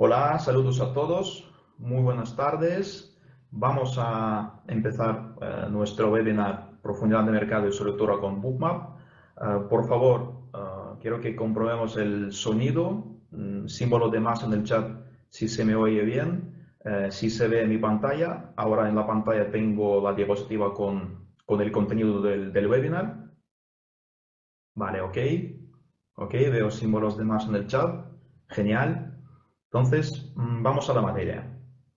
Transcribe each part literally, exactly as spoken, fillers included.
Hola, saludos a todos, muy buenas tardes. Vamos a empezar eh, nuestro webinar Profundidad de Mercado y su lectura con Bookmap. Eh, por favor, eh, quiero que comprobemos el sonido, mm, símbolo de más en el chat si se me oye bien, eh, si se ve en mi pantalla. Ahora en la pantalla tengo la diapositiva con, con el contenido del, del webinar. Vale, ok. Ok, veo símbolos de más en el chat. Genial. Entonces, vamos a la materia.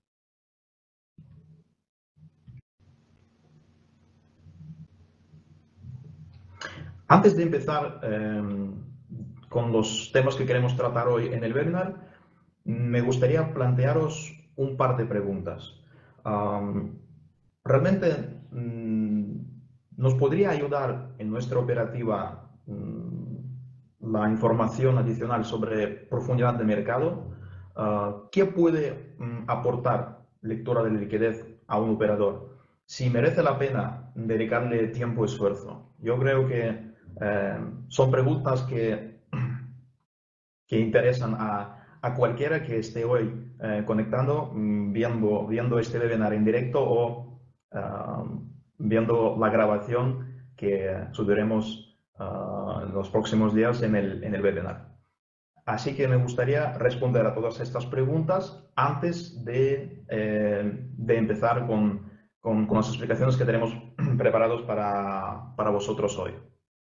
Antes de empezar eh, con los temas que queremos tratar hoy en el webinar, me gustaría plantearos un par de preguntas. Um, ¿Realmente mm, nos podría ayudar en nuestra operativa mm, la información adicional sobre profundidad de mercado? Uh, ¿Qué puede mm, aportar lectura de liquidez a un operador? Si merece la pena dedicarle tiempo y esfuerzo. Yo creo que eh, son preguntas que, que interesan a, a cualquiera que esté hoy eh, conectando, viendo, viendo este webinar en directo o uh, viendo la grabación que subiremos uh, en los próximos días en el, en el webinar. Así que me gustaría responder a todas estas preguntas antes de, eh, de empezar con, con, con las explicaciones que tenemos preparados para, para vosotros hoy.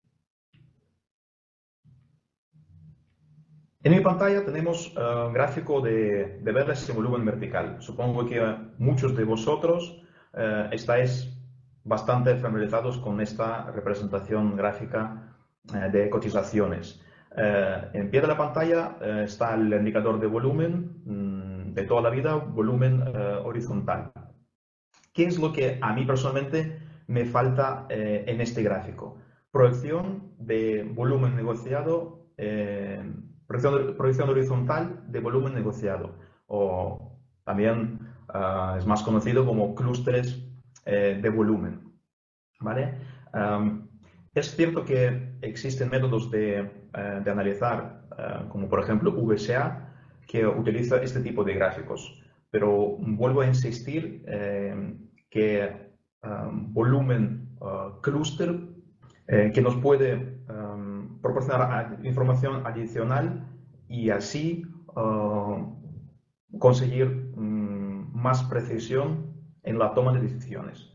En mi pantalla tenemos uh, un gráfico de, de verdes en volumen vertical. Supongo que muchos de vosotros uh, estáis bastante familiarizados con esta representación gráfica uh, de cotizaciones. Uh, en pie de la pantalla uh, está el indicador de volumen um, de toda la vida, volumen uh, horizontal. ¿Qué es lo que a mí personalmente me falta uh, en este gráfico? Proyección de volumen negociado. Uh, Proyección, proyección horizontal de volumen negociado, o también uh, es más conocido como clústeres eh, de volumen. ¿Vale? Um, es cierto que existen métodos de, uh, de analizar, uh, como por ejemplo V S A, que utiliza este tipo de gráficos, pero vuelvo a insistir eh, que um, volumen uh, clúster eh, que nos puede um, proporcionar información adicional y así uh, conseguir um, más precisión en la toma de decisiones.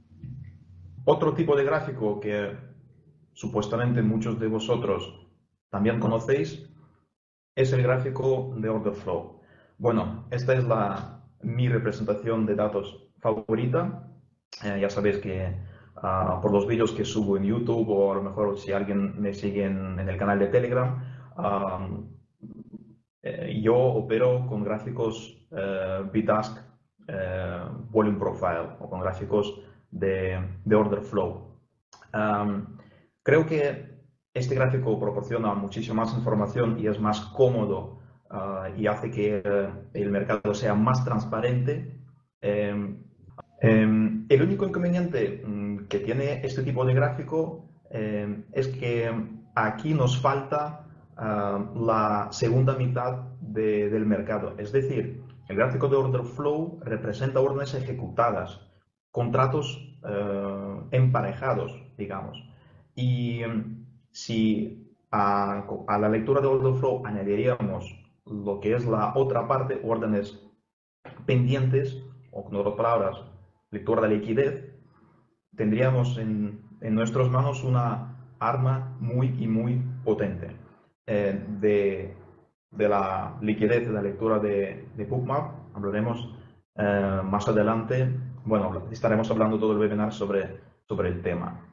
Otro tipo de gráfico que supuestamente muchos de vosotros también conocéis es el gráfico de order flow. Bueno, esta es la, mi representación de datos favorita. Eh, ya sabéis que uh, por los vídeos que subo en YouTube, o a lo mejor si alguien me sigue en, en el canal de Telegram, um, eh, yo opero con gráficos uh, B-Task uh, Volume Profile, o con gráficos de, de Order Flow. Um, creo que este gráfico proporciona muchísima más información y es más cómodo uh, y hace que uh, el mercado sea más transparente. Um, um, el único inconveniente um, que tiene este tipo de gráfico um, es que aquí nos falta uh, la segunda mitad de, del mercado. Es decir, el gráfico de order flow representa órdenes ejecutadas, contratos uh, emparejados, digamos. Y um, si a, a la lectura de order flow añadiríamos lo que es la otra parte, órdenes pendientes, o con otras palabras, lectura de liquidez, tendríamos en, en nuestras manos una arma muy y muy potente. Eh, de, de la liquidez de la lectura de, de Bookmap hablaremos eh, más adelante. Bueno, estaremos hablando todo el webinar sobre, sobre el tema.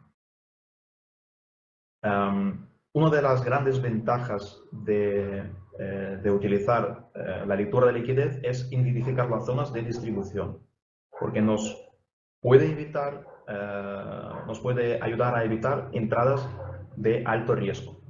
Um, una de las grandes ventajas de, eh, de utilizar eh, la lectura de liquidez es identificar las zonas de distribución, porque nos puede evitar, eh, nos puede ayudar a evitar entradas de alto riesgo.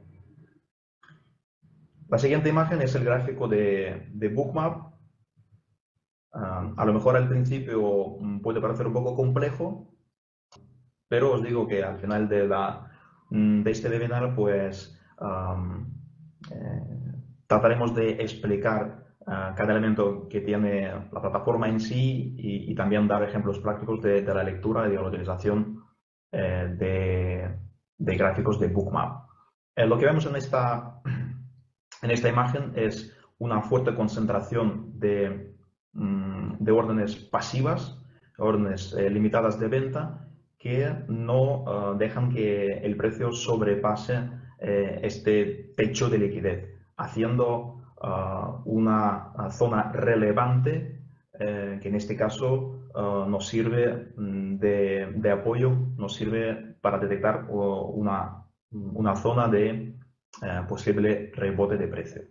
La siguiente imagen es el gráfico de, de Bookmap. Um, a lo mejor al principio puede parecer un poco complejo, pero os digo que al final de la de este webinar pues um, eh, trataremos de explicar uh, cada elemento que tiene la plataforma en sí y, y también dar ejemplos prácticos de, de la lectura y de la utilización eh, de, de gráficos de Bookmap. Eh, lo que vemos en esta, en esta imagen es una fuerte concentración de, mm, de órdenes pasivas, órdenes eh, limitadas de venta, que no uh, dejan que el precio sobrepase eh, este techo de liquidez, haciendo uh, una zona relevante eh, que en este caso uh, nos sirve de, de apoyo, nos sirve para detectar uh, una, una zona de uh, posible rebote de precio.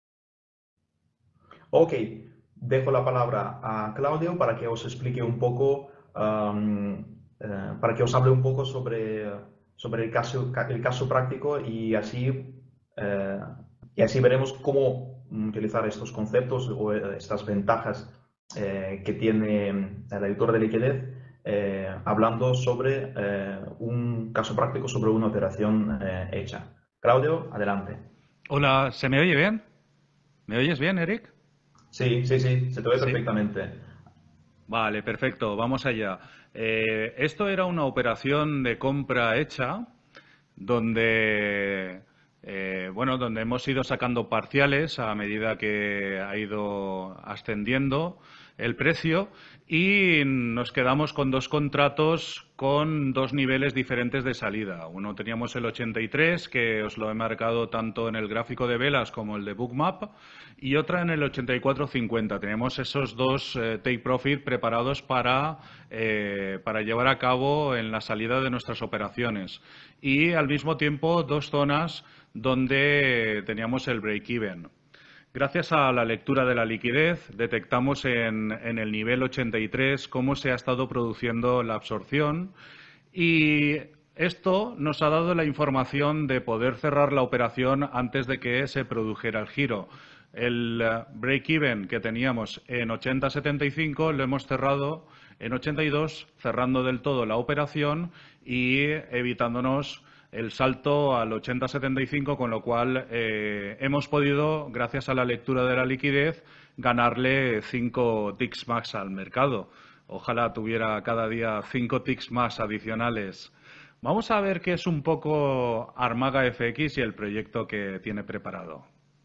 Ok, dejo la palabra a Claudio para que os explique un poco um, Uh, para que os hable un poco sobre, sobre el, caso, el caso práctico y así, uh, y así veremos cómo utilizar estos conceptos o estas ventajas uh, que tiene el editor de liquidez uh, hablando sobre uh, un caso práctico sobre una operación uh, hecha. Claudio, adelante. Hola, ¿se me oye bien? ¿Me oyes bien, Eric? Sí, sí, sí, se te oye ¿Sí? perfectamente. Vale, perfecto, vamos allá. Eh, esto era una operación de compra hecha donde, eh, bueno, donde hemos ido sacando parciales a medida que ha ido ascendiendo el precio y nos quedamos con dos contratos con dos niveles diferentes de salida. Uno teníamos el ochenta y tres, que os lo he marcado tanto en el gráfico de velas como el de Bookmap, y otra en el ochenta y cuatro cincuenta. Tenemos esos dos eh, take profit preparados para, eh, para llevar a cabo en la salida de nuestras operaciones. Y al mismo tiempo dos zonas donde teníamos el break-even. Gracias a la lectura de la liquidez, detectamos en, en el nivel ochenta y tres cómo se ha estado produciendo la absorción y esto nos ha dado la información de poder cerrar la operación antes de que se produjera el giro. El break-even que teníamos en ochenta setenta y cinco lo hemos cerrado en ochenta y dos, cerrando del todo la operación y evitándonos el salto al ochenta setenta y cinco, con lo cual eh, hemos podido, gracias a la lectura de la liquidez, ganarle cinco ticks más al mercado. Ojalá tuviera cada día cinco ticks más adicionales. Vamos a ver qué es un poco Armaga F X y el proyecto que tiene preparado.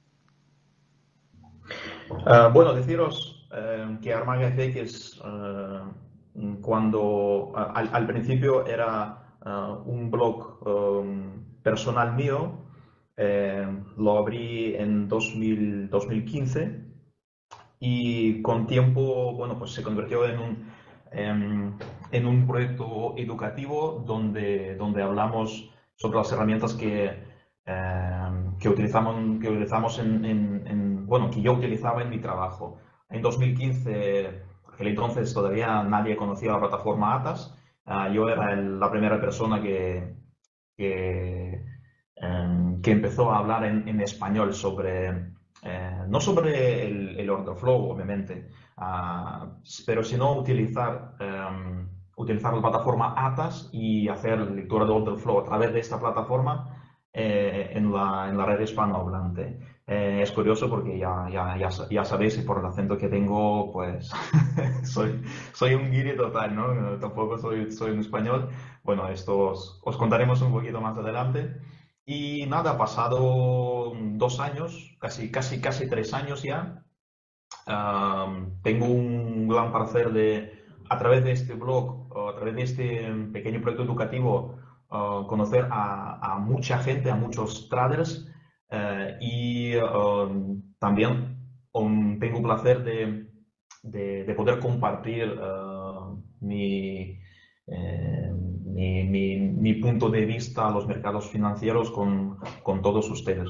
Uh, bueno, deciros uh, que Armaga F X uh, cuando uh, al, al principio era Uh, un blog um, personal mío, eh, lo abrí en dos mil, dos mil quince y con tiempo, bueno, pues se convirtió en un, en, en un proyecto educativo donde, donde hablamos sobre las herramientas que, eh, que utilizamos, que utilizamos en, en, en, bueno, que yo utilizaba en mi trabajo. En dos mil quince, aquel entonces todavía nadie conocía la plataforma Atas. Uh, yo era el, la primera persona que, que, um, que empezó a hablar en, en español sobre, uh, no sobre el, el order flow, obviamente, uh, pero sino utilizar, um, utilizar la plataforma Atas y hacer lectura de order flow a través de esta plataforma eh, en, la, en la red hispanohablante. Eh, es curioso porque ya, ya, ya, ya sabéis, y por el acento que tengo, pues soy, soy un guiri total, ¿no? Tampoco soy, soy un español. Bueno, esto os, os contaremos un poquito más adelante. Y nada, ha pasado dos años, casi, casi, casi tres años ya. Um, tengo un gran placer de, a través de este blog, o a través de este pequeño proyecto educativo, uh, conocer a, a mucha gente, a muchos traders. Uh, y uh, también um, tengo el placer de, de, de poder compartir uh, mi, eh, mi, mi, mi punto de vista a los mercados financieros con, con todos ustedes.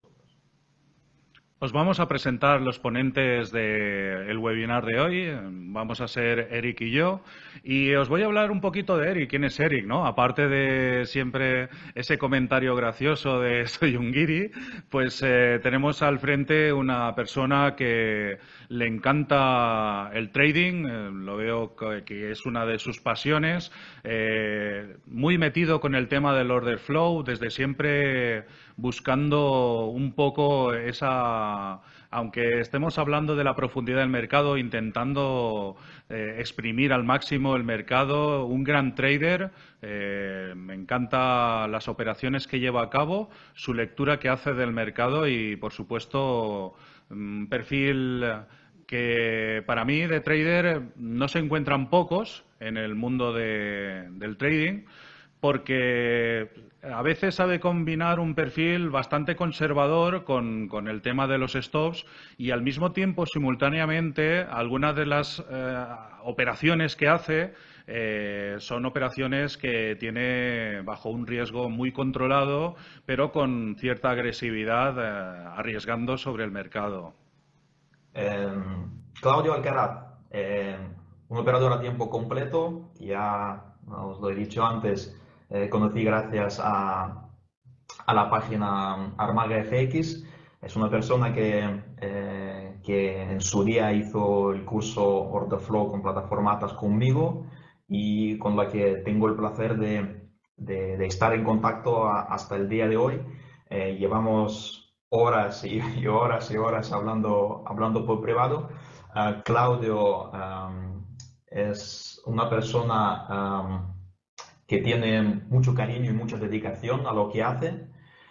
Os vamos a presentar los ponentes del webinar de hoy. Vamos a ser Eric y yo. Y os voy a hablar un poquito de Eric. ¿Quién es Eric, no? Aparte de siempre ese comentario gracioso de soy un guiri, pues eh, tenemos al frente una persona que le encanta el trading. Eh, lo veo que es una de sus pasiones. Eh, muy metido con el tema del order flow, desde siempre buscando un poco esa aunque estemos hablando de la profundidad del mercado, intentando eh, exprimir al máximo el mercado, un gran trader, eh, me encanta las operaciones que lleva a cabo, su lectura que hace del mercado y, por supuesto, un perfil que para mí de trader no se encuentran pocos en el mundo de, del trading, porque a veces sabe combinar un perfil bastante conservador con, con el tema de los stops y al mismo tiempo, simultáneamente, algunas de las eh, operaciones que hace eh, son operaciones que tiene bajo un riesgo muy controlado, pero con cierta agresividad, eh, arriesgando sobre el mercado. Eh, Claudio Alcaraz, eh, un operador a tiempo completo, ya os lo he dicho antes, eh, conocí gracias a, a la página Armaga F X. Es una persona que, eh, que en su día hizo el curso Order Flow con plataforma Atas conmigo y con la que tengo el placer de, de, de estar en contacto a, hasta el día de hoy. Eh, llevamos horas y, y horas y horas hablando, hablando por privado. Uh, Claudio um, es una persona um, que tiene mucho cariño y mucha dedicación a lo que hace.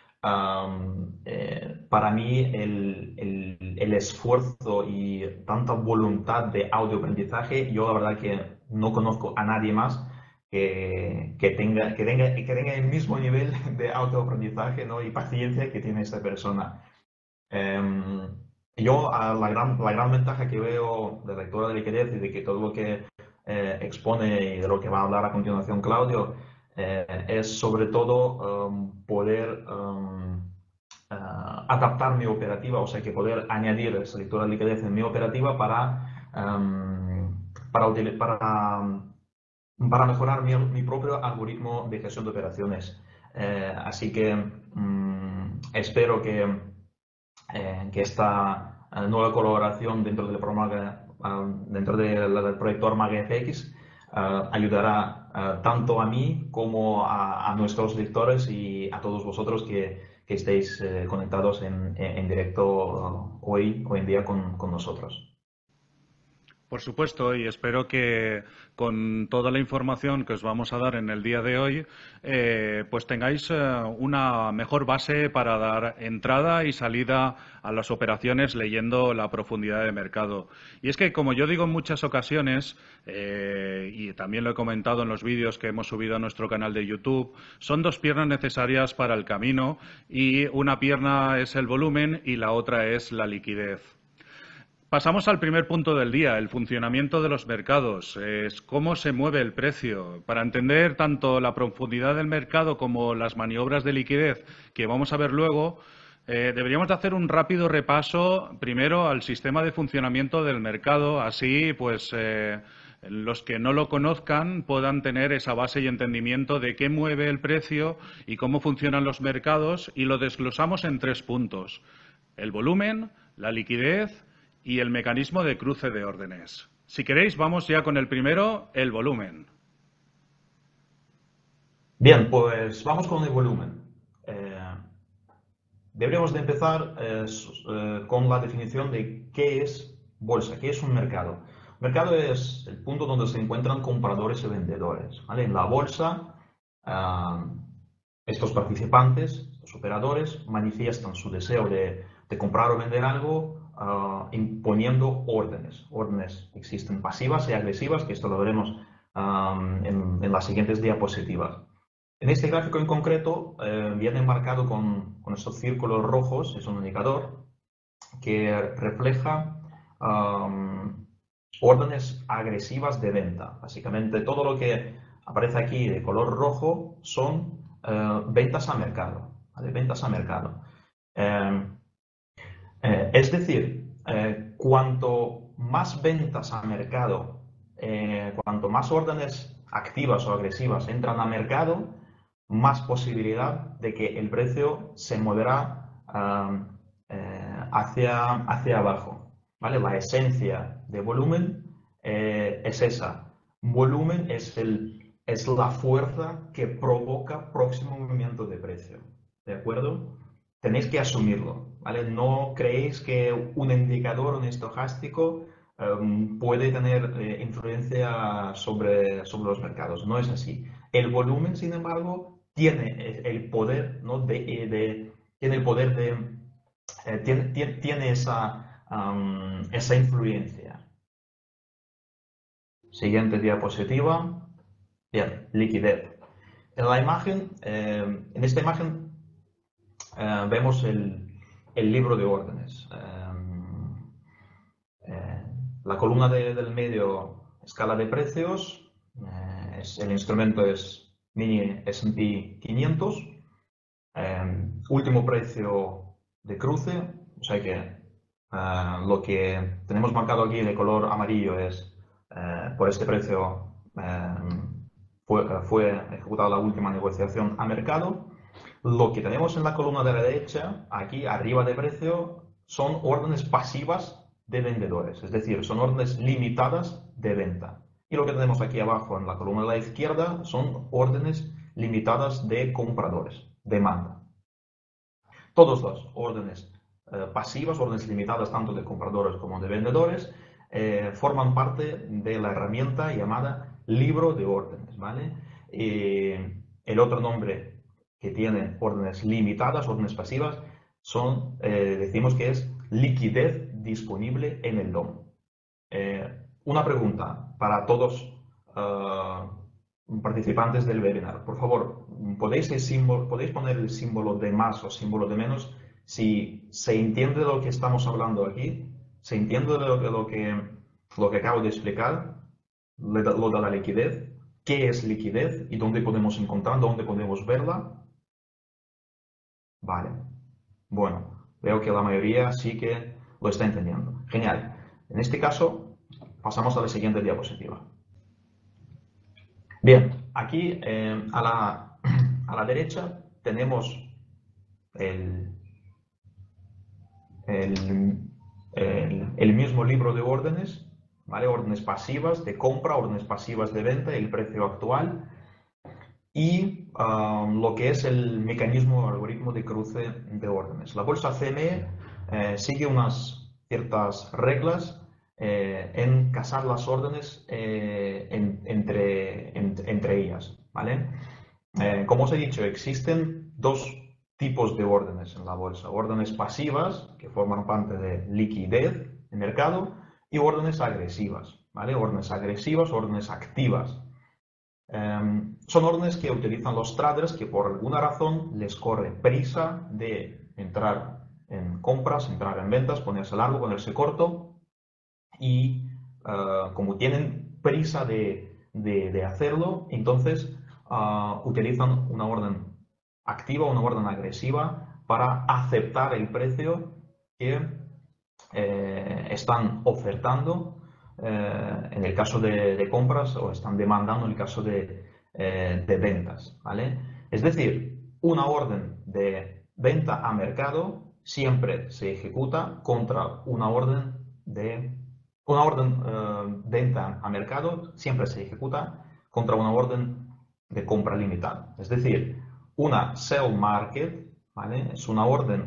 Um, eh, para mí el, el, el esfuerzo y tanta voluntad de audioaprendizaje, yo la verdad que no conozco a nadie más que, que, tenga, que, tenga, que tenga el mismo nivel de autoaprendizaje, ¿no? y paciencia que tiene esta persona. Um, yo la gran, la gran ventaja que veo de lectura de liquidez y de que todo lo que eh, expone y de lo que va a hablar a continuación Claudio eh, es sobre todo um, poder um, uh, adaptar mi operativa, o sea que poder añadir esa lectura de liquidez en mi operativa para, um, para, para um, para mejorar mi, mi propio algoritmo de gestión de operaciones. Eh, así que mmm, espero que, eh, que esta uh, nueva colaboración dentro del, programa, uh, dentro del, del proyecto Armaga F X uh, ayudará uh, tanto a mí como a, a nuestros lectores y a todos vosotros que, que estéis eh, conectados en, en directo uh, hoy, hoy en día con, con nosotros. Por supuesto, y espero que con toda la información que os vamos a dar en el día de hoy, eh, pues tengáis eh, una mejor base para dar entrada y salida a las operaciones leyendo la profundidad de mercado. Y es que, como yo digo en muchas ocasiones, eh, y también lo he comentado en los vídeos que hemos subido a nuestro canal de YouTube, son dos piernas necesarias para el camino y una pierna es el volumen y la otra es la liquidez. Pasamos al primer punto del día, el funcionamiento de los mercados, es cómo se mueve el precio. Para entender tanto la profundidad del mercado como las maniobras de liquidez que vamos a ver luego, eh, deberíamos de hacer un rápido repaso primero al sistema de funcionamiento del mercado, así pues eh, los que no lo conozcan puedan tener esa base y entendimiento de qué mueve el precio y cómo funcionan los mercados, y lo desglosamos en tres puntos: el volumen, la liquidez y el mecanismo de cruce de órdenes. Si queréis, vamos ya con el primero, el volumen. Bien, pues vamos con el volumen. Eh, deberíamos de empezar eh, eh, con la definición de qué es bolsa, qué es un mercado. Un mercado es el punto donde se encuentran compradores y vendedores, ¿vale? En la bolsa, eh, estos participantes, los operadores, manifiestan su deseo de, de comprar o vender algo, Uh, imponiendo órdenes. Órdenes existen pasivas y agresivas, que esto lo veremos um, en, en las siguientes diapositivas. En este gráfico en concreto eh, viene marcado con, con estos círculos rojos, es un indicador que refleja um, órdenes agresivas de venta. Básicamente todo lo que aparece aquí de color rojo son uh, ventas a mercado, ¿vale? Ventas a mercado. Um, Eh, es decir, eh, cuanto más ventas a mercado, eh, cuanto más órdenes activas o agresivas entran a mercado, más posibilidad de que el precio se moverá um, eh, hacia, hacia abajo, ¿vale? La esencia de volumen eh, es esa. Volumen es, el, es la fuerza que provoca próximo movimiento de precio, ¿de acuerdo? Tenéis que asumirlo. ¿vale? No creéis que un indicador, un estocástico, um, puede tener eh, influencia sobre, sobre los mercados. No es así. El volumen, sin embargo, tiene el poder, ¿no? de, de, tiene el poder de, eh, tiene, tiene, tiene esa, um, esa influencia. Siguiente diapositiva. Bien, liquidez. En la imagen, eh, en esta imagen eh, vemos el, el libro de órdenes. Eh, eh, la columna de, del medio, escala de precios. Eh, es, el instrumento es mini S and P quinientos. Eh, último precio de cruce, o sea que uh, lo que tenemos marcado aquí de color amarillo es uh, por este precio uh, fue, uh, fue ejecutada la última negociación a mercado. Lo que tenemos en la columna de la derecha, aquí arriba de precio, son órdenes pasivas de vendedores, es decir, son órdenes limitadas de venta. Y lo que tenemos aquí abajo en la columna de la izquierda son órdenes limitadas de compradores. Demanda. Todas las órdenes eh, pasivas, órdenes limitadas tanto de compradores como de vendedores, eh, forman parte de la herramienta llamada libro de órdenes, ¿vale? Eh, el otro nombre que tiene órdenes limitadas, órdenes pasivas, son, eh, decimos que es liquidez disponible en el D O M. Eh, una pregunta para todos uh, participantes del webinar. Por favor, ¿podéis, el símbolo, ¿podéis poner el símbolo de más o símbolo de menos si se entiende de lo que estamos hablando aquí? ¿Se entiende de lo, de lo, que, lo que acabo de explicar? Lo de la liquidez. ¿Qué es liquidez y dónde podemos encontrar, dónde podemos verla? Vale. Bueno, veo que la mayoría sí que lo está entendiendo. Genial. En este caso, pasamos a la siguiente diapositiva. Bien, aquí eh, a, la, a la derecha tenemos el, el, el, el mismo libro de órdenes, ¿vale? Órdenes pasivas de compra, órdenes pasivas de venta, el precio actual y um, lo que es el mecanismo o algoritmo de cruce de órdenes. La bolsa C M E eh, sigue unas ciertas reglas Eh, en casar las órdenes eh, en, entre, en, entre ellas, ¿vale? Eh, como os he dicho, existen dos tipos de órdenes en la bolsa. Órdenes pasivas, que forman parte de liquidez en mercado, y órdenes agresivas, ¿vale? Órdenes agresivas, órdenes activas. Eh, son órdenes que utilizan los traders que por alguna razón les corre prisa de entrar en compras, entrar en ventas, ponerse largo, ponerse corto. Y uh, como tienen prisa de, de, de hacerlo, entonces uh, utilizan una orden activa, una orden agresiva para aceptar el precio que eh, están ofertando eh, en el caso de, de compras o están demandando en el caso de, eh, de ventas, ¿vale? Es decir, una orden de venta a mercado siempre se ejecuta contra una orden de Una orden uh, venta a mercado siempre se ejecuta contra una orden de compra limitada. Es decir, una sell market, ¿vale? Es una orden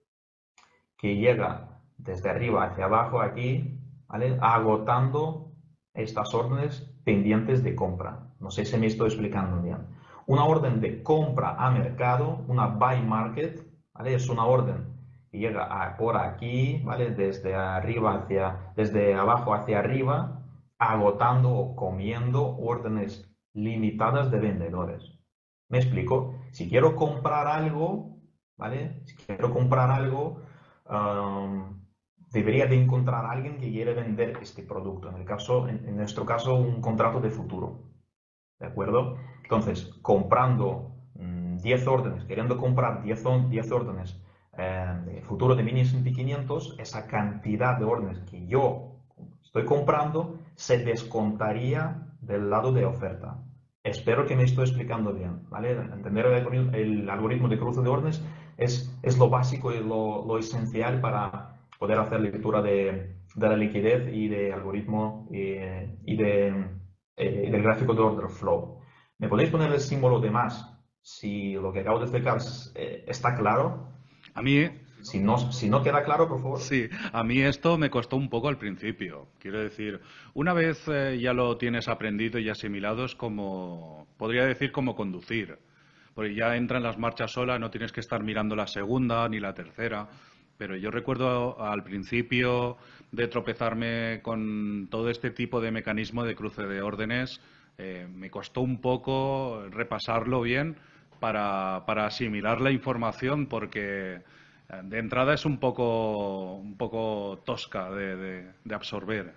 que llega desde arriba hacia abajo aquí, ¿vale? Agotando estas órdenes pendientes de compra. No sé si me estoy explicando bien. Una orden de compra a mercado, una buy market, ¿vale? Es una orden y llega a, por aquí, ¿vale? Desde arriba hacia, desde abajo hacia arriba, agotando o comiendo órdenes limitadas de vendedores. ¿Me explico? Si quiero comprar algo, ¿vale? Si quiero comprar algo, um, debería de encontrar a alguien que quiere vender este producto. En el caso, en, en nuestro caso, un contrato de futuro. ¿De acuerdo? Entonces, comprando mmm, diez órdenes, queriendo comprar diez, diez órdenes, Eh, futuro de mini S and P quinientos, esa cantidad de órdenes que yo estoy comprando se descontaría del lado de oferta. Espero que me estoy explicando bien, ¿vale? Entender el, el algoritmo de cruce de órdenes es, es lo básico y lo, lo esencial para poder hacer lectura de, de la liquidez y de algoritmo y, y de, eh, del gráfico de order flow. ¿Me podéis poner el símbolo de más si lo que acabo de explicar eh, está claro? A mí Si no, si no queda claro, por favor. Sí, a mí esto me costó un poco al principio. Quiero decir, una vez eh, ya lo tienes aprendido y asimilado, es como, podría decir como conducir. Porque ya entran las marchas solas, no tienes que estar mirando la segunda ni la tercera. Pero yo recuerdo al principio de tropezarme con todo este tipo de mecanismo de cruce de órdenes, eh, me costó un poco repasarlo bien para, para asimilar la información, porque de entrada es un poco, un poco tosca de, de, de absorber.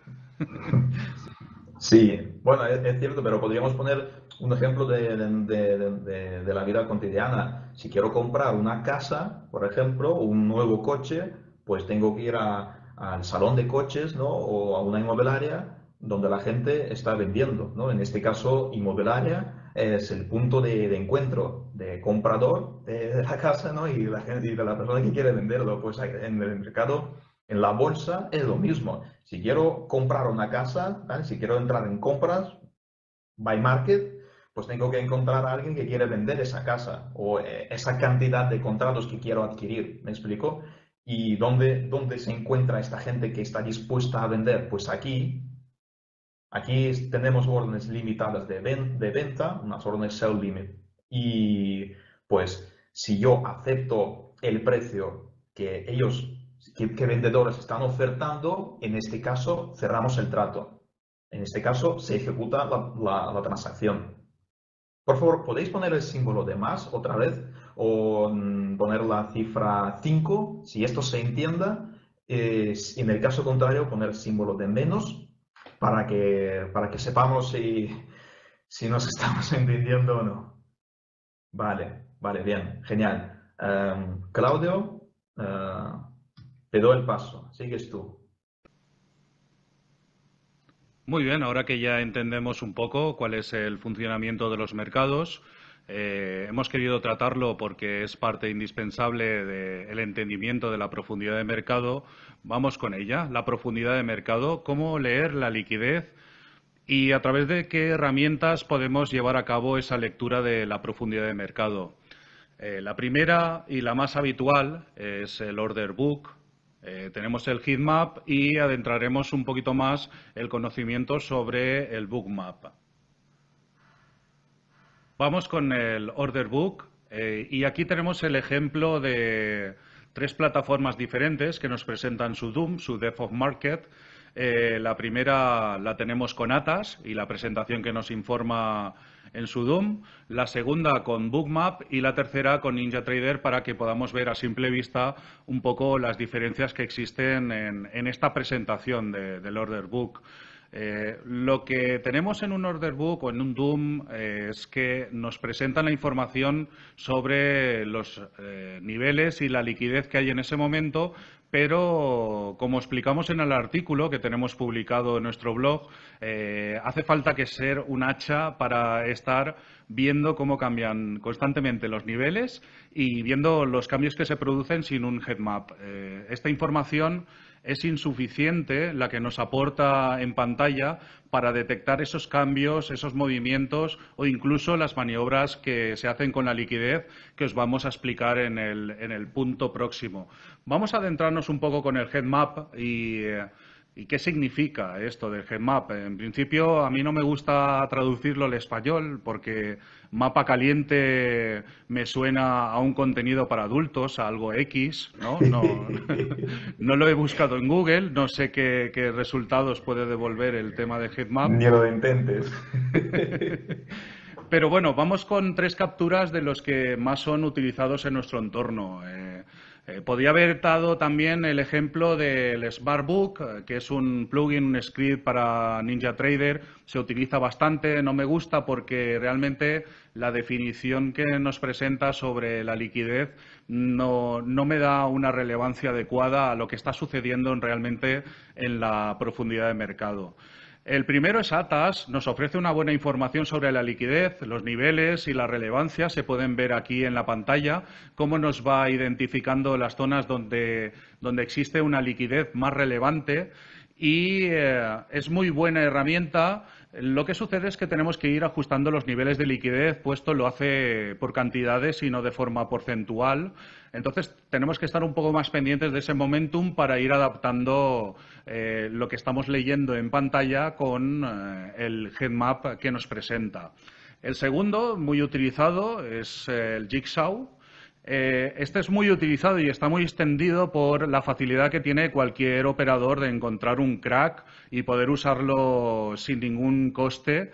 Sí, bueno, es, es cierto, pero podríamos poner un ejemplo de, de- de- de- de la vida cotidiana. Si quiero comprar una casa, por ejemplo, o un nuevo coche, pues tengo que ir a- al salón de coches, ¿no? O a una inmobiliaria donde la gente está vendiendo, ¿no? En este caso, inmobiliaria es el punto de, de encuentro de comprador de, de la casa, ¿no? Y la gente, y de la persona que quiere venderlo. Pues en el mercado, en la bolsa, es lo mismo. Si quiero comprar una casa, ¿vale? Si quiero entrar en compras, by market, pues tengo que encontrar a alguien que quiere vender esa casa o eh, esa cantidad de contratos que quiero adquirir. ¿Me explico? ¿Y dónde, dónde se encuentra esta gente que está dispuesta a vender? Pues aquí, aquí es- tenemos órdenes limitadas de, ven- de venta, unas órdenes sell limit. Y pues si yo acepto el precio que ellos, que, que vendedores están ofertando, en este caso cerramos el trato. En este caso se ejecuta la, la- la transacción. Por favor, ¿podéis poner el símbolo de más otra vez? O mm, poner la cifra cinco, si esto se entienda. Eh, si- en el caso contrario, poner el símbolo de menos para que, para que sepamos si, si nos estamos entendiendo o no. Vale, vale, bien, genial. Em, Claudio, eh, te doy el paso. Sigues tú. Muy bien, ahora que ya entendemos un poco cuál es el funcionamiento de los mercados, eh, hemos querido tratarlo porque es parte indispensable del entendimiento de la profundidad de mercado. Vamos con ella, la profundidad de mercado, cómo leer la liquidez y a través de qué herramientas podemos llevar a cabo esa lectura de la profundidad de mercado. Eh, la primera y la más habitual es el order book. Eh, tenemos el heatmap y adentraremos un poquito más el conocimiento sobre el bookmap. Vamos con el order book eh, y aquí tenemos el ejemplo de tres plataformas diferentes que nos presentan su D O M, su Depth of Market. Eh, la primera la tenemos con Atas y la presentación que nos informa en su D O M, la segunda con Bookmap y la tercera con NinjaTrader para que podamos ver a simple vista un poco las diferencias que existen en, en esta presentación de, del order book. Eh, lo que tenemos en un order book o en un D O M eh, es que nos presentan la información sobre los eh, niveles y la liquidez que hay en ese momento, pero como explicamos en el artículo que tenemos publicado en nuestro blog, eh, hace falta que ser un hacha para estar viendo cómo cambian constantemente los niveles y viendo los cambios que se producen sin un headmap. Eh, esta información es insuficiente la que nos aporta en pantalla para detectar esos cambios, esos movimientos o incluso las maniobras que se hacen con la liquidez que os vamos a explicar en el, en el punto próximo. Vamos a adentrarnos un poco con el headmap y, eh, y qué significa esto del headmap. En principio, a mí no me gusta traducirlo al español porque mapa caliente me suena a un contenido para adultos, a algo X, ¿no? No, no lo he buscado en Google, no sé qué, qué resultados puede devolver el tema de headmap. Ni lo intentes. Pero bueno, vamos con tres capturas de los que más son utilizados en nuestro entorno. Eh, eh, podría haber dado también el ejemplo del SmartBook, eh, que es un plugin, un script para NinjaTrader. Se utiliza bastante, no me gusta porque realmente la definición que nos presenta sobre la liquidez no, no me da una relevancia adecuada a lo que está sucediendo realmente en la profundidad de mercado. El primero es Atas, nos ofrece una buena información sobre la liquidez, los niveles y la relevancia. Se pueden ver aquí en la pantalla cómo nos va identificando las zonas donde, donde existe una liquidez más relevante y eh, es muy buena herramienta. Lo que sucede es que tenemos que ir ajustando los niveles de liquidez, puesto lo hace por cantidades y no de forma porcentual. Entonces, tenemos que estar un poco más pendientes de ese momentum para ir adaptando eh, lo que estamos leyendo en pantalla con eh, el headmap que nos presenta. El segundo, muy utilizado, es eh, el Jigsaw. Eh, este es muy utilizado y está muy extendido por la facilidad que tiene cualquier operador de encontrar un crack y poder usarlo sin ningún coste.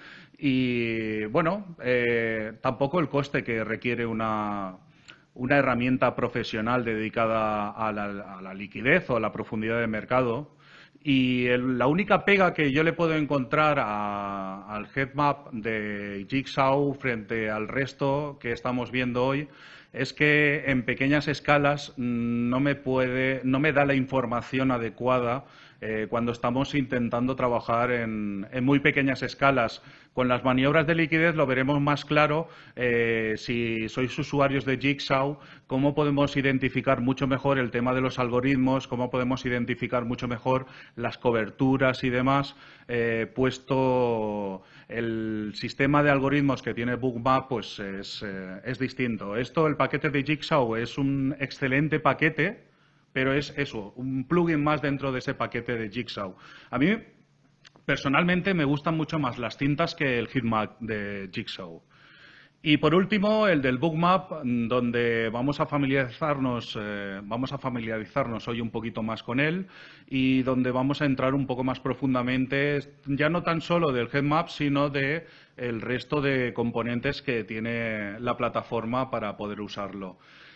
Y, bueno, eh, tampoco el coste que requiere una, una herramienta profesional dedicada a la, a la liquidez o a la profundidad de mercado. Y el, la única pega que yo le puedo encontrar a, al headmap de Jigsaw frente al resto que estamos viendo hoy es que en pequeñas escalas no me puede, no me da la información adecuada eh, cuando estamos intentando trabajar en, en muy pequeñas escalas. Con las maniobras de liquidez lo veremos más claro. Eh, si sois usuarios de Jigsaw, cómo podemos identificar mucho mejor el tema de los algoritmos, cómo podemos identificar mucho mejor las coberturas y demás, eh, puesto el sistema de algoritmos que tiene Bookmap pues es, eh, es distinto. Esto, el paquete de Jigsaw es un excelente paquete, pero es eso, un plugin más dentro de ese paquete de Jigsaw. A mí, personalmente, me gustan mucho más las cintas que el headmap de Jigsaw. Y por último, el del Bookmap, donde vamos a familiarizarnos, eh, vamos a familiarizarnos hoy un poquito más con él y donde vamos a entrar un poco más profundamente, ya no tan solo del headmap, sino de el resto de componentes que tiene la plataforma para poder usarlo.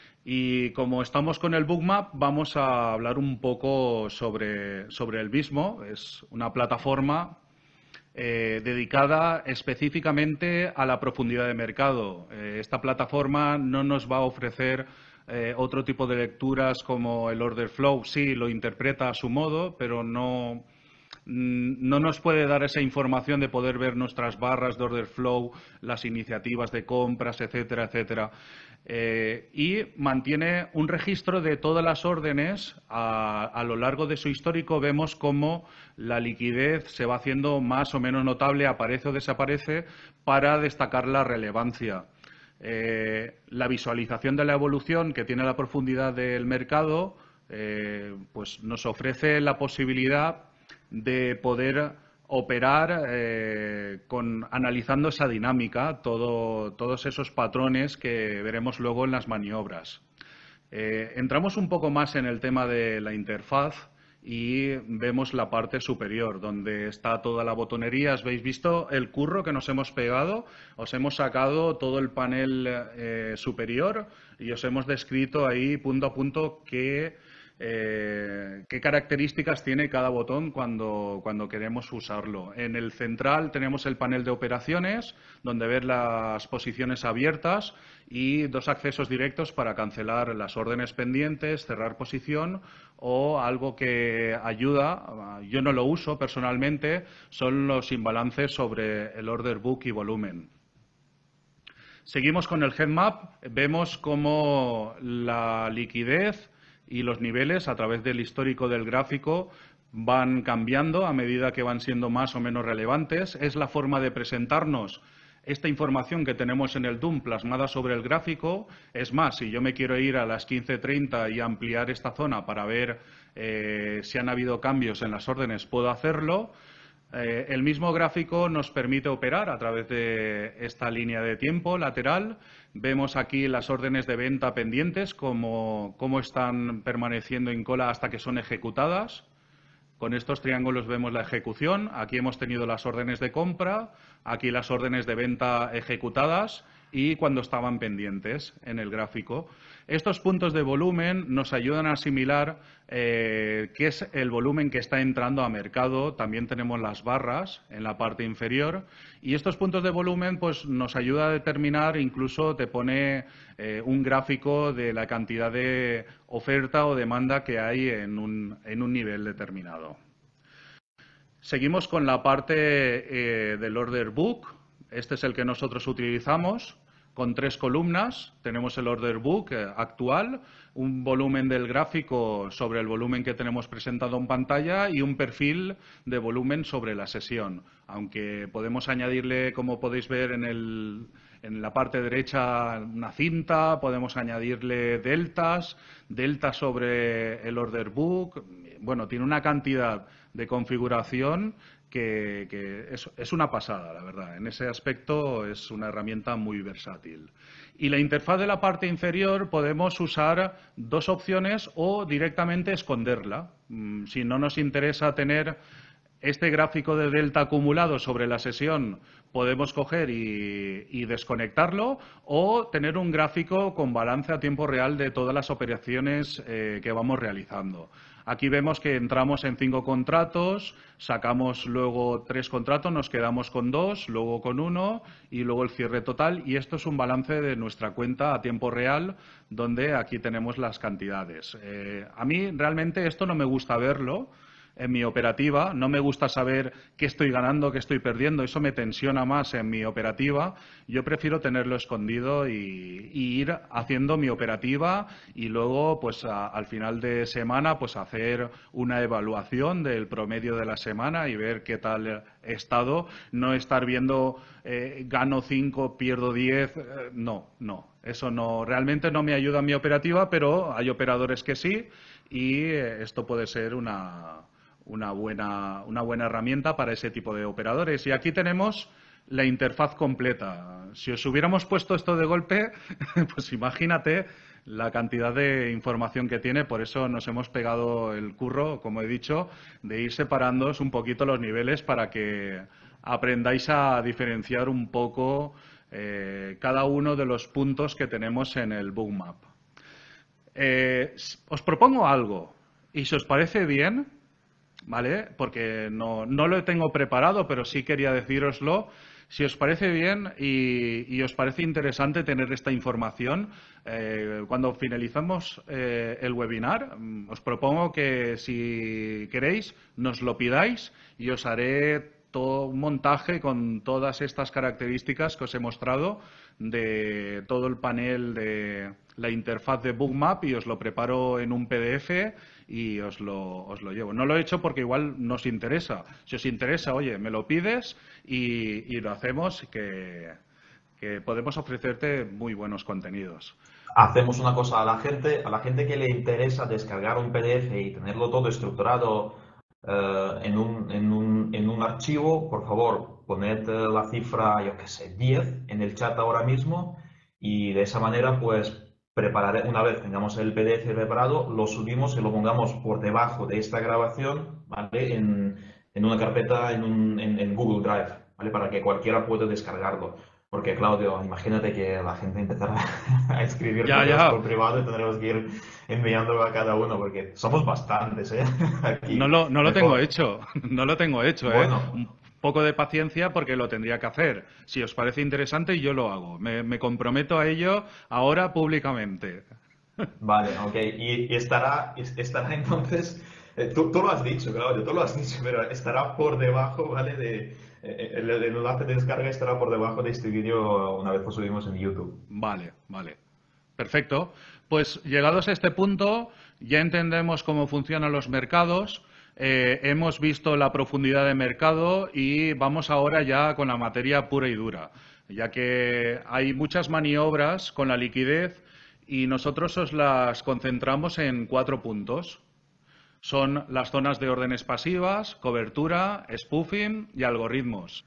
Y como estamos con el Bookmap, vamos a hablar un poco sobre, sobre el mismo. Es una plataforma Eh, dedicada específicamente a la profundidad de mercado. Eh, esta plataforma no nos va a ofrecer eh, otro tipo de lecturas como el order flow. Sí, lo interpreta a su modo, pero no, no nos puede dar esa información de poder ver nuestras barras de order flow, las iniciativas de compras, etcétera, etcétera. Eh, y mantiene un registro de todas las órdenes. A, a lo largo de su histórico vemos cómo la liquidez se va haciendo más o menos notable, aparece o desaparece, para destacar la relevancia. Eh, la visualización de la evolución que tiene la profundidad del mercado eh, pues nos ofrece la posibilidad de poder operar eh, con, analizando esa dinámica, todo, todos esos patrones que veremos luego en las maniobras. Eh, entramos un poco más en el tema de la interfaz y vemos la parte superior, donde está toda la botonería. ¿Habéis visto el curro que nos hemos pegado? Os hemos sacado todo el panel eh, superior y os hemos descrito ahí punto a punto qué Eh, qué características tiene cada botón cuando, cuando queremos usarlo. En el central tenemos el panel de operaciones, donde ver las posiciones abiertas y dos accesos directos para cancelar las órdenes pendientes, cerrar posición o algo que ayuda, yo no lo uso personalmente, son los imbalances sobre el order book y volumen. Seguimos con el headmap, vemos cómo la liquidez y los niveles a través del histórico del gráfico van cambiando a medida que van siendo más o menos relevantes. Es la forma de presentarnos esta información que tenemos en el D U M plasmada sobre el gráfico. Es más, si yo me quiero ir a las quince treinta y ampliar esta zona para ver eh, si han habido cambios en las órdenes, puedo hacerlo. Eh, el mismo gráfico nos permite operar a través de esta línea de tiempo lateral. Vemos aquí las órdenes de venta pendientes, cómo, cómo están permaneciendo en cola hasta que son ejecutadas. Con estos triángulos vemos la ejecución. Aquí hemos tenido las órdenes de compra, aquí las órdenes de venta ejecutadas y cuando estaban pendientes en el gráfico. Estos puntos de volumen nos ayudan a asimilar eh, qué es el volumen que está entrando a mercado. También tenemos las barras en la parte inferior y estos puntos de volumen pues, nos ayuda a determinar, incluso te pone eh, un gráfico de la cantidad de oferta o demanda que hay en un, en un nivel determinado. Seguimos con la parte eh, del order book. Este es el que nosotros utilizamos. con tres columnas. Tenemos el order book eh, actual, un volumen del gráfico sobre el volumen que tenemos presentado en pantalla y un perfil de volumen sobre la sesión. Aunque podemos añadirle, como podéis ver en, el, en la parte derecha, una cinta, podemos añadirle deltas, deltas sobre el order book. Bueno, tiene una cantidad de configuración que, que es, es una pasada, la verdad. En ese aspecto es una herramienta muy versátil. Y la interfaz de la parte inferior podemos usar dos opciones o directamente esconderla. Si no nos interesa tener este gráfico de delta acumulado sobre la sesión, podemos coger y, y desconectarlo, o tener un gráfico con balance a tiempo real de todas las operaciones eh, que vamos realizando. Aquí vemos que entramos en cinco contratos, sacamos luego tres contratos, nos quedamos con dos, luego con uno y luego el cierre total. Y esto es un balance de nuestra cuenta a tiempo real, donde aquí tenemos las cantidades. Eh, a mí realmente esto no me gusta verlo en mi operativa, no me gusta saber qué estoy ganando, qué estoy perdiendo, eso me tensiona más en mi operativa. Yo prefiero tenerlo escondido y, y ir haciendo mi operativa y luego, pues a, al final de semana, pues hacer una evaluación del promedio de la semana y ver qué tal he estado, no estar viendo eh, gano cinco, pierdo diez, eh, no, no, eso no, realmente no me ayuda en mi operativa, pero hay operadores que sí y eh, esto puede ser una Una buena, una buena herramienta para ese tipo de operadores. Y aquí tenemos la interfaz completa. Si os hubiéramos puesto esto de golpe, pues imagínate la cantidad de información que tiene. Por eso nos hemos pegado el curro, como he dicho, de ir separándoos un poquito los niveles para que aprendáis a diferenciar un poco eh, cada uno de los puntos que tenemos en el bookmap. Eh, os propongo algo y si os parece bien, ¿vale? Porque no, no lo tengo preparado, pero sí quería decíroslo. Si os parece bien y, y os parece interesante tener esta información, eh, cuando finalizamos eh, el webinar, os propongo que, si queréis, nos lo pidáis y os haré todo un montaje con todas estas características que os he mostrado de todo el panel de la interfaz de Bookmap y os lo preparo en un P D F y os lo, os lo llevo. No lo he hecho porque igual nos interesa. Si os interesa, oye, me lo pides y, y lo hacemos, que, que podemos ofrecerte muy buenos contenidos. Hacemos una cosa a la gente, a la gente que le interesa descargar un P D F y tenerlo todo estructurado uh, en, un, en, un, en un archivo, por favor, poned la cifra, yo qué sé, diez en el chat ahora mismo y de esa manera, pues, prepararé, una vez tengamos el P D F preparado, lo subimos y lo pongamos por debajo de esta grabación, ¿vale? En, en una carpeta en, un, en, en Google Drive, ¿vale? Para que cualquiera pueda descargarlo. Porque, Claudio, imagínate que la gente empezará a escribir ya, ya. por privado y tendremos que ir enviándolo a cada uno, porque somos bastantes, ¿eh? Aquí. No lo, no lo tengo hecho, no lo tengo hecho, ¿eh? Bueno. Poco de paciencia porque lo tendría que hacer. Si os parece interesante, yo lo hago. Me, me comprometo a ello ahora públicamente. Vale, ok. Y, y estará, estará entonces, eh, tú, tú lo has dicho, Claudio, tú lo has dicho, pero estará por debajo, ¿vale? De, eh, el, el enlace de descarga estará por debajo de este vídeo una vez lo subimos en YouTube. Vale, vale. Perfecto. Pues llegados a este punto, ya entendemos cómo funcionan los mercados. Eh, hemos visto la profundidad de mercado y vamos ahora ya con la materia pura y dura, ya que hay muchas maniobras con la liquidez y nosotros os las concentramos en cuatro puntos. Son las zonas de órdenes pasivas, cobertura, spoofing y algoritmos.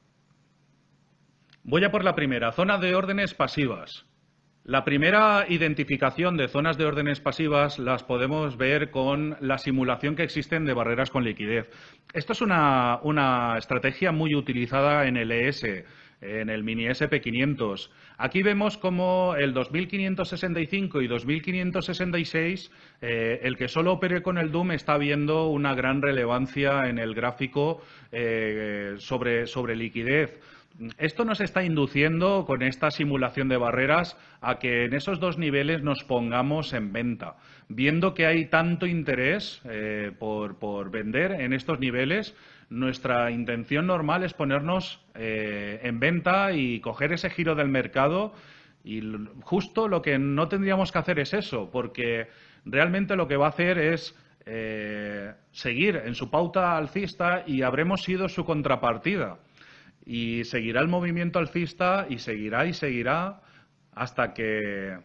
Voy a por la primera, zona de órdenes pasivas. La primera identificación de zonas de órdenes pasivas las podemos ver con la simulación que existen de barreras con liquidez. Esto es una, una estrategia muy utilizada en el E S, en el mini S P quinientos. Aquí vemos como el dos mil quinientos sesenta y cinco y dos mil quinientos sesenta y seis, eh, el que solo opere con el D U M está viendo una gran relevancia en el gráfico eh, sobre, sobre liquidez. Esto nos está induciendo con esta simulación de barreras a que en esos dos niveles nos pongamos en venta. Viendo que hay tanto interés eh, por, por vender en estos niveles, nuestra intención normal es ponernos eh, en venta y coger ese giro del mercado Y justo lo que no tendríamos que hacer es eso, porque realmente lo que va a hacer es eh, seguir en su pauta alcista y habremos sido su contrapartida. Y seguirá el movimiento alcista y seguirá y seguirá hasta que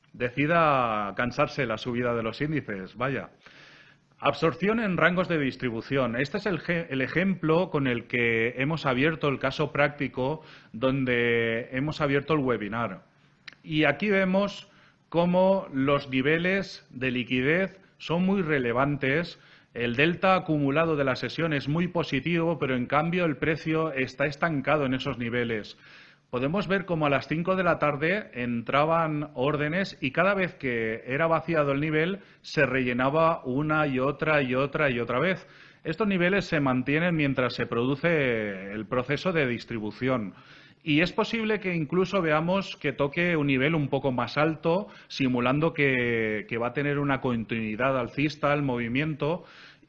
decida cansarse la subida de los índices. Vaya. Absorción en rangos de distribución. Este es el, el ejemplo con el que hemos abierto el caso práctico donde hemos abierto el webinar. Y aquí vemos cómo los niveles de liquidez son muy relevantes. El delta acumulado de la sesión es muy positivo, pero en cambio el precio está estancado en esos niveles. Podemos ver cómo a las cinco de la tarde entraban órdenes y cada vez que era vaciado el nivel se rellenaba una y otra y otra y otra vez. Estos niveles se mantienen mientras se produce el proceso de distribución. Y es posible que incluso veamos que toque un nivel un poco más alto, simulando que, que va a tener una continuidad alcista el movimiento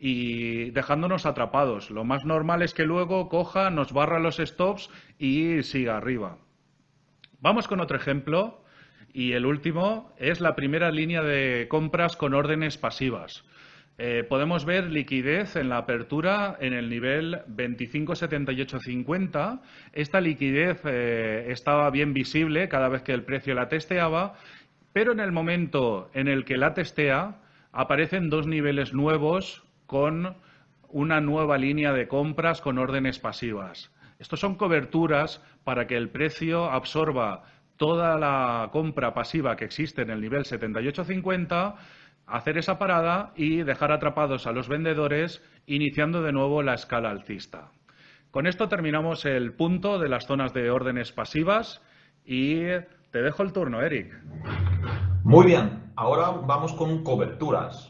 y dejándonos atrapados. Lo más normal es que luego coja, nos barra los stops y siga arriba. Vamos con otro ejemplo y el último es la primera línea de compras con órdenes pasivas. Eh, podemos ver liquidez en la apertura en el nivel veinticinco setenta y ocho cincuenta. Esta liquidez eh, estaba bien visible cada vez que el precio la testeaba, pero en el momento en el que la testea aparecen dos niveles nuevos con una nueva línea de compras con órdenes pasivas. Estos son coberturas para que el precio absorba toda la compra pasiva que existe en el nivel setenta y ocho cincuenta, hacer esa parada y dejar atrapados a los vendedores, iniciando de nuevo la escala alcista. Con esto terminamos el punto de las zonas de órdenes pasivas y te dejo el turno, Eric. Muy bien, ahora vamos con coberturas.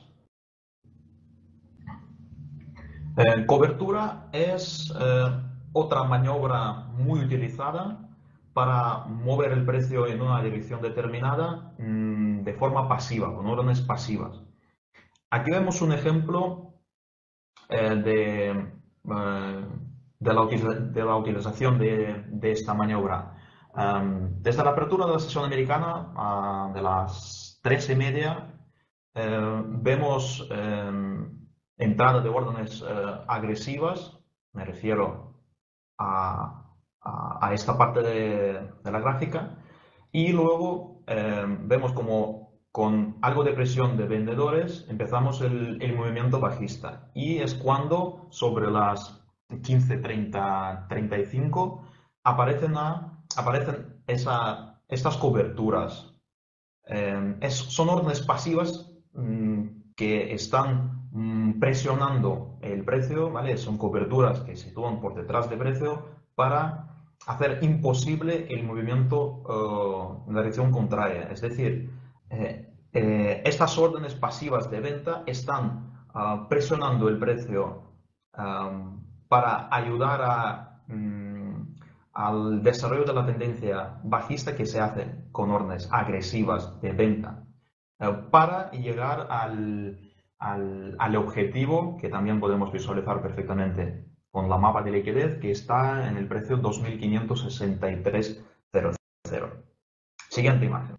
Eh, cobertura es eh, otra maniobra muy utilizada para mover el precio en una dirección determinada mmm, de forma pasiva, con órdenes pasivas. Aquí vemos un ejemplo eh, de, eh, de, la de la utilización de, de esta maniobra. Um, desde la apertura de la sesión americana, uh, de las tres y media, eh, vemos eh, entrada de órdenes eh, agresivas, me refiero a a esta parte de, de la gráfica, y luego eh, vemos como con algo de presión de vendedores empezamos el, el movimiento bajista, y es cuando sobre las quince treinta treinta y cinco aparecen, a, aparecen esa, estas coberturas. Eh, es, son órdenes pasivas mmm, que están mmm, presionando el precio, ¿vale? Son coberturas que se sitúan por detrás del precio para hacer imposible el movimiento uh, en la dirección contraria. Es decir, eh, eh, estas órdenes pasivas de venta están uh, presionando el precio um, para ayudar a, um, al desarrollo de la tendencia bajista que se hace con órdenes agresivas de venta, uh, para llegar al, al, al objetivo que también podemos visualizar perfectamente con la mapa de liquidez, que está en el precio dos mil quinientos sesenta y tres coma cero cero. Siguiente imagen.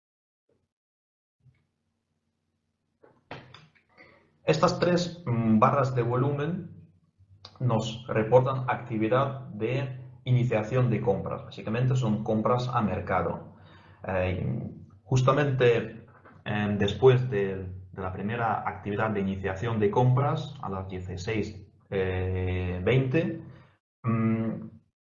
Estas tres barras de volumen nos reportan actividad de iniciación de compras. Básicamente son compras a mercado. Eh, justamente eh, después de, de la primera actividad de iniciación de compras, a las dieciséis veinte, mmm,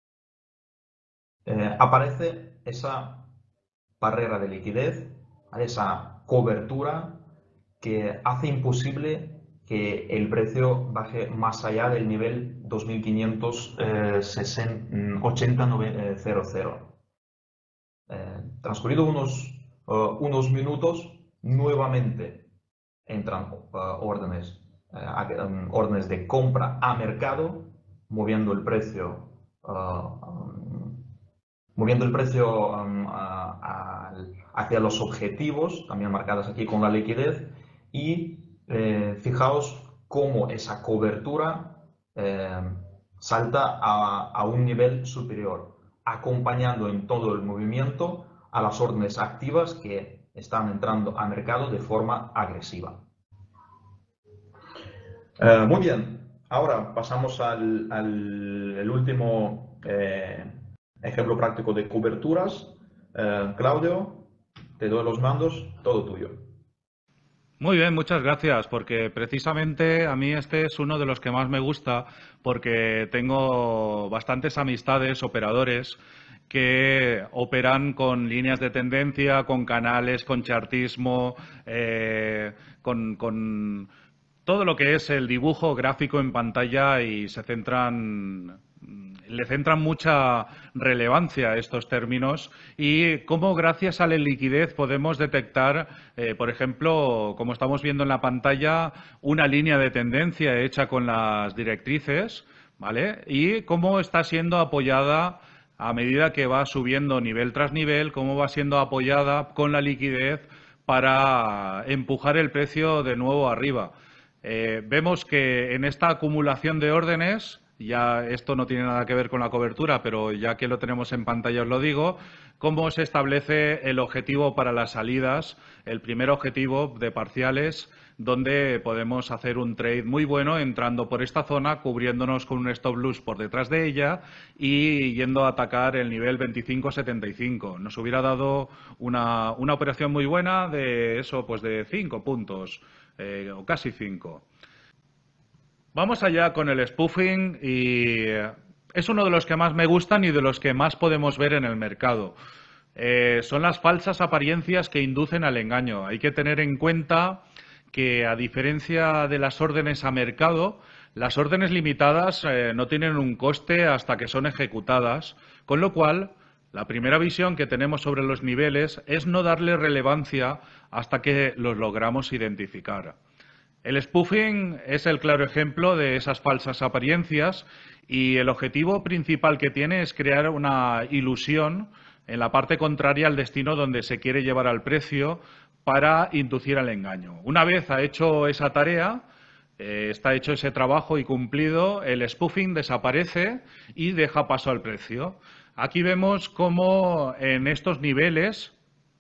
eh, aparece esa barrera de liquidez, esa cobertura que hace imposible que el precio baje más allá del nivel dos mil quinientos ochenta coma cero. Eh, transcurrido unos, uh, unos minutos, nuevamente entran uh, órdenes Uh, um, órdenes de compra a mercado, moviendo el precio, uh, um, moviendo el precio um, a, a, hacia los objetivos, también marcadas aquí con la liquidez, y eh, fijaos cómo esa cobertura eh, salta a, a un nivel superior, acompañando en todo el movimiento a las órdenes activas que están entrando al mercado de forma agresiva. Uh, muy bien, ahora pasamos al, al el último eh, ejemplo práctico de coberturas. Uh, Claudio, te doy los mandos, todo tuyo. Muy bien, muchas gracias, porque precisamente a mí este es uno de los que más me gusta, porque tengo bastantes amistades, operadores, que operan con líneas de tendencia, con canales, con chartismo, eh, con... con todo lo que es el dibujo gráfico en pantalla y se centran, le centran mucha relevancia a estos términos y cómo gracias a la liquidez podemos detectar, eh, por ejemplo, como estamos viendo en la pantalla, una línea de tendencia hecha con las directrices, ¿vale? Y cómo está siendo apoyada a medida que va subiendo nivel tras nivel, cómo va siendo apoyada con la liquidez para empujar el precio de nuevo arriba. Eh, vemos que en esta acumulación de órdenes, ya esto no tiene nada que ver con la cobertura, pero ya que lo tenemos en pantalla os lo digo, cómo se establece el objetivo para las salidas, el primer objetivo de parciales, donde podemos hacer un trade muy bueno entrando por esta zona, cubriéndonos con un stop loss por detrás de ella y yendo a atacar el nivel veinticinco setenta y cinco. Nos hubiera dado una, una operación muy buena de eso, pues de cinco puntos. Eh, o casi cinco. Vamos allá con el spoofing y es uno de los que más me gustan y de los que más podemos ver en el mercado. Eh, son las falsas apariencias que inducen al engaño. Hay que tener en cuenta que, a diferencia de las órdenes a mercado, las órdenes limitadas eh, no tienen un coste hasta que son ejecutadas, con lo cual la primera visión que tenemos sobre los niveles es no darle relevancia hasta que los logramos identificar. El spoofing es el claro ejemplo de esas falsas apariencias y el objetivo principal que tiene es crear una ilusión en la parte contraria al destino donde se quiere llevar al precio para inducir al engaño. Una vez ha hecho esa tarea, eh, está hecho ese trabajo y cumplido, el spoofing desaparece y deja paso al precio. Aquí vemos cómo en estos niveles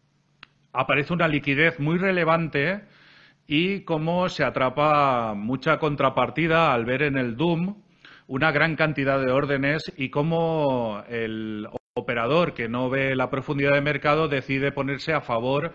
aparece una liquidez muy relevante y cómo se atrapa mucha contrapartida al ver en el Doom una gran cantidad de órdenes y cómo el operador que no ve la profundidad de mercado decide ponerse a favor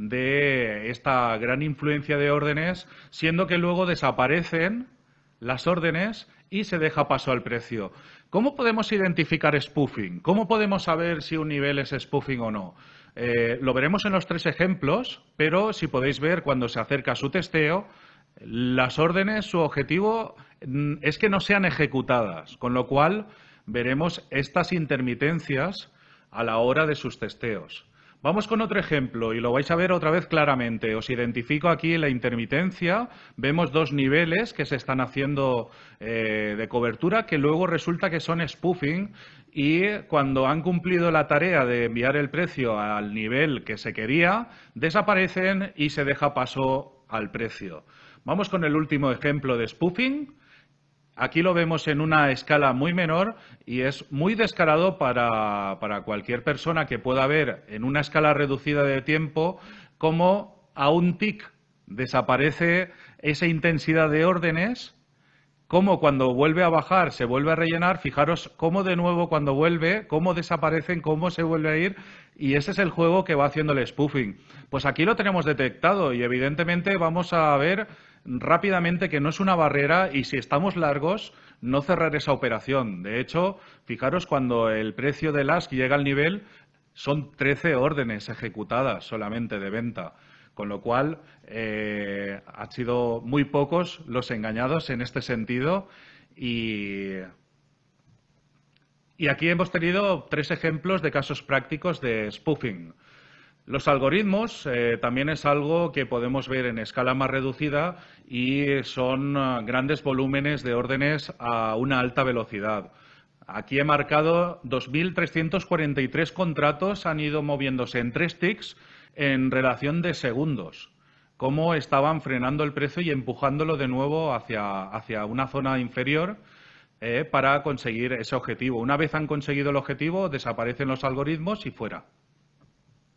de esta gran influencia de órdenes, siendo que luego desaparecen las órdenes y se deja paso al precio. ¿Cómo podemos identificar spoofing? ¿Cómo podemos saber si un nivel es spoofing o no? Eh, lo veremos en los tres ejemplos, pero si podéis ver cuando se acerca su testeo, las órdenes, su objetivo es que no sean ejecutadas, con lo cual veremos estas intermitencias a la hora de sus testeos. Vamos con otro ejemplo y lo vais a ver otra vez claramente. Os identifico aquí la intermitencia. Vemos dos niveles que se están haciendo eh, de cobertura que luego resulta que son spoofing y cuando han cumplido la tarea de enviar el precio al nivel que se quería, desaparecen y se deja paso al precio. Vamos con el último ejemplo de spoofing. Aquí lo vemos en una escala muy menor y es muy descarado para, para cualquier persona que pueda ver en una escala reducida de tiempo cómo a un tick desaparece esa intensidad de órdenes, cómo cuando vuelve a bajar se vuelve a rellenar, fijaros cómo de nuevo cuando vuelve, cómo desaparecen, cómo se vuelve a ir y ese es el juego que va haciendo el spoofing. Pues aquí lo tenemos detectado y evidentemente vamos a ver rápidamente que no es una barrera y si estamos largos no cerrar esa operación. De hecho, fijaros cuando el precio del A S K llega al nivel son trece órdenes ejecutadas solamente de venta, con lo cual eh, han sido muy pocos los engañados en este sentido y, y aquí hemos tenido tres ejemplos de casos prácticos de spoofing. Los algoritmos eh, también es algo que podemos ver en escala más reducida y son uh, grandes volúmenes de órdenes a una alta velocidad. Aquí he marcado dos mil trescientos cuarenta y tres contratos han ido moviéndose en tres ticks en relación de segundos. Cómo estaban frenando el precio y empujándolo de nuevo hacia, hacia una zona inferior eh, para conseguir ese objetivo. Una vez han conseguido el objetivo, desaparecen los algoritmos y fuera.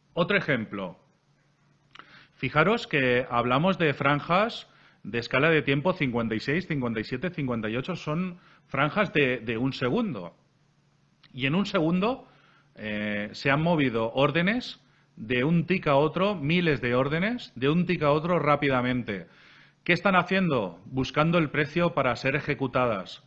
Otro ejemplo. Fijaros que hablamos de franjas de escala de tiempo cincuenta y seis, cincuenta y siete, cincuenta y ocho, son franjas de, de un segundo. Y en un segundo eh, se han movido órdenes de un tic a otro, miles de órdenes, de un tic a otro rápidamente. ¿Qué están haciendo? Buscando el precio para ser ejecutadas.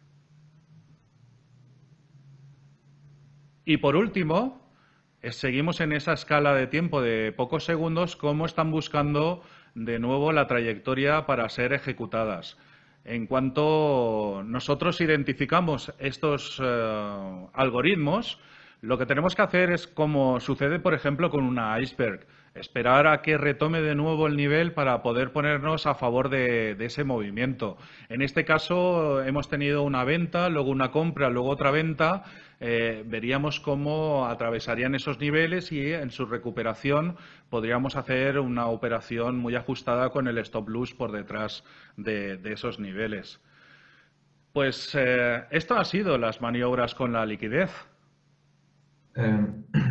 Y por último, eh, seguimos en esa escala de tiempo de pocos segundos, cómo están buscando de nuevo la trayectoria para ser ejecutadas. En cuanto nosotros identificamos estos eh, algoritmos, lo que tenemos que hacer es, como sucede, por ejemplo, con una iceberg, esperar a que retome de nuevo el nivel para poder ponernos a favor de, de ese movimiento. En este caso, hemos tenido una venta, luego una compra, luego otra venta. Eh, veríamos cómo atravesarían esos niveles y en su recuperación podríamos hacer una operación muy ajustada con el stop loss por detrás de, de esos niveles. Pues eh, esto ha sido las maniobras con la liquidez. Eh,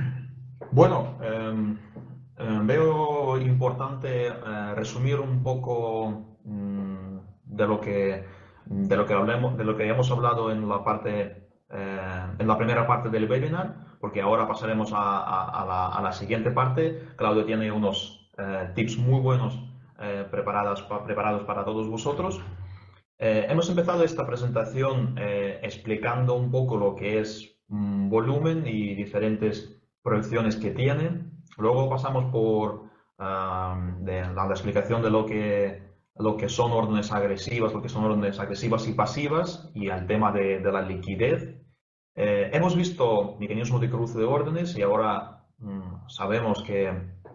bueno, eh, eh, veo importante eh, resumir un poco mm, de lo que de lo que hablemos, de lo que hemos hablado en la parte eh, en la primera parte del webinar, porque ahora pasaremos a, a, a, la, a la siguiente parte. Claudio tiene unos eh, tips muy buenos eh, preparados, pa, preparados para todos vosotros. Eh, hemos empezado esta presentación eh, explicando un poco lo que es mm, volumen y diferentes proyecciones que tiene. Luego pasamos por uh, de la, la explicación de lo que, lo que son órdenes agresivas, lo que son órdenes agresivas y pasivas, y al tema de, de la liquidez. Eh, hemos visto mecanismos de cruce de órdenes y ahora mm, sabemos que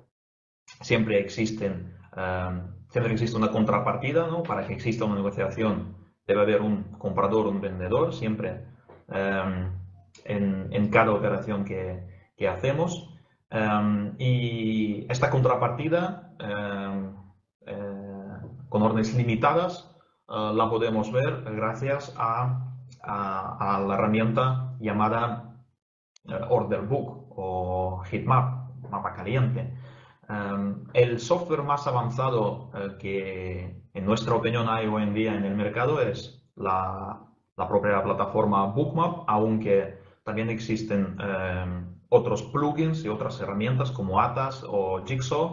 siempre existen uh, Siempre existe una contrapartida, ¿no? Para que exista una negociación debe haber un comprador o un vendedor, siempre um, en, en cada operación que, que hacemos. Um, y esta contrapartida, um, eh, con órdenes limitadas, uh, la podemos ver gracias a, a, a la herramienta llamada uh, Order Book o Heatmap, mapa caliente. Um, el software más avanzado uh, que en nuestra opinión hay hoy en día en el mercado es la, la propia plataforma Bookmap, aunque también existen um, otros plugins y otras herramientas como Atas o Jigsaw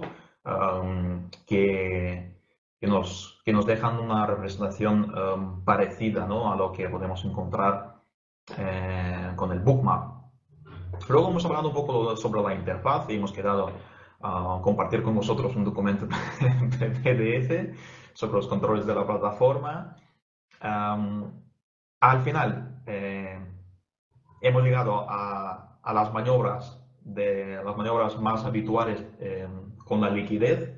um, que, que, nos, que nos dejan una representación um, parecida, ¿no?, a lo que podemos encontrar eh, con el Bookmap. Luego hemos hablado un poco sobre la interfaz y hemos quedado Uh, compartir con vosotros un documento de P D F sobre los controles de la plataforma. Um, al final eh, hemos llegado a, a las maniobras de las maniobras más habituales eh, con la liquidez,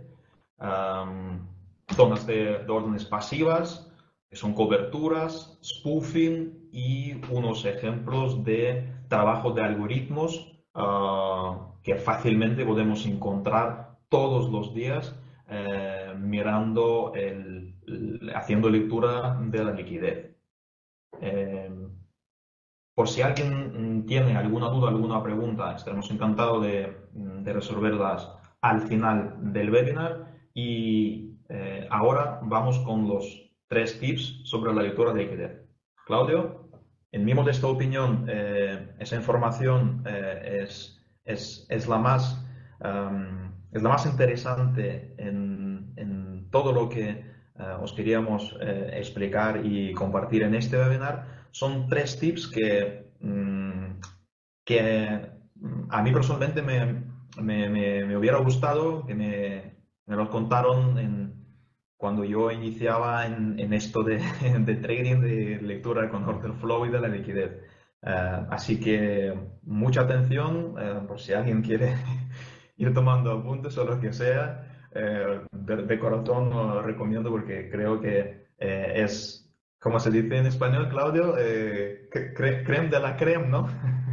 um, zonas de, de órdenes pasivas, que son coberturas, spoofing y unos ejemplos de trabajo de algoritmos Uh, que fácilmente podemos encontrar todos los días eh, mirando, el, el, haciendo lectura de la liquidez. Eh, por si alguien tiene alguna duda, alguna pregunta, estaremos encantados de, de resolverlas al final del webinar. Y eh, ahora vamos con los tres tips sobre la lectura de liquidez. Claudio. En mi modesta opinión, eh, esa información eh, es, es, es, la más, um, es la más interesante en, en todo lo que uh, os queríamos eh, explicar y compartir en este webinar. Son tres tips que, um, que a mí personalmente me, me, me, me hubiera gustado que me, me los contaron en cuando yo iniciaba en, en esto de, de trading, de lectura con order flow y de la liquidez. Uh, así que mucha atención, uh, por si alguien quiere ir tomando apuntes o lo que sea, uh, de, de corazón lo recomiendo porque creo que uh, es, como se dice en español, Claudio, eh, cre creme de la creme, ¿no?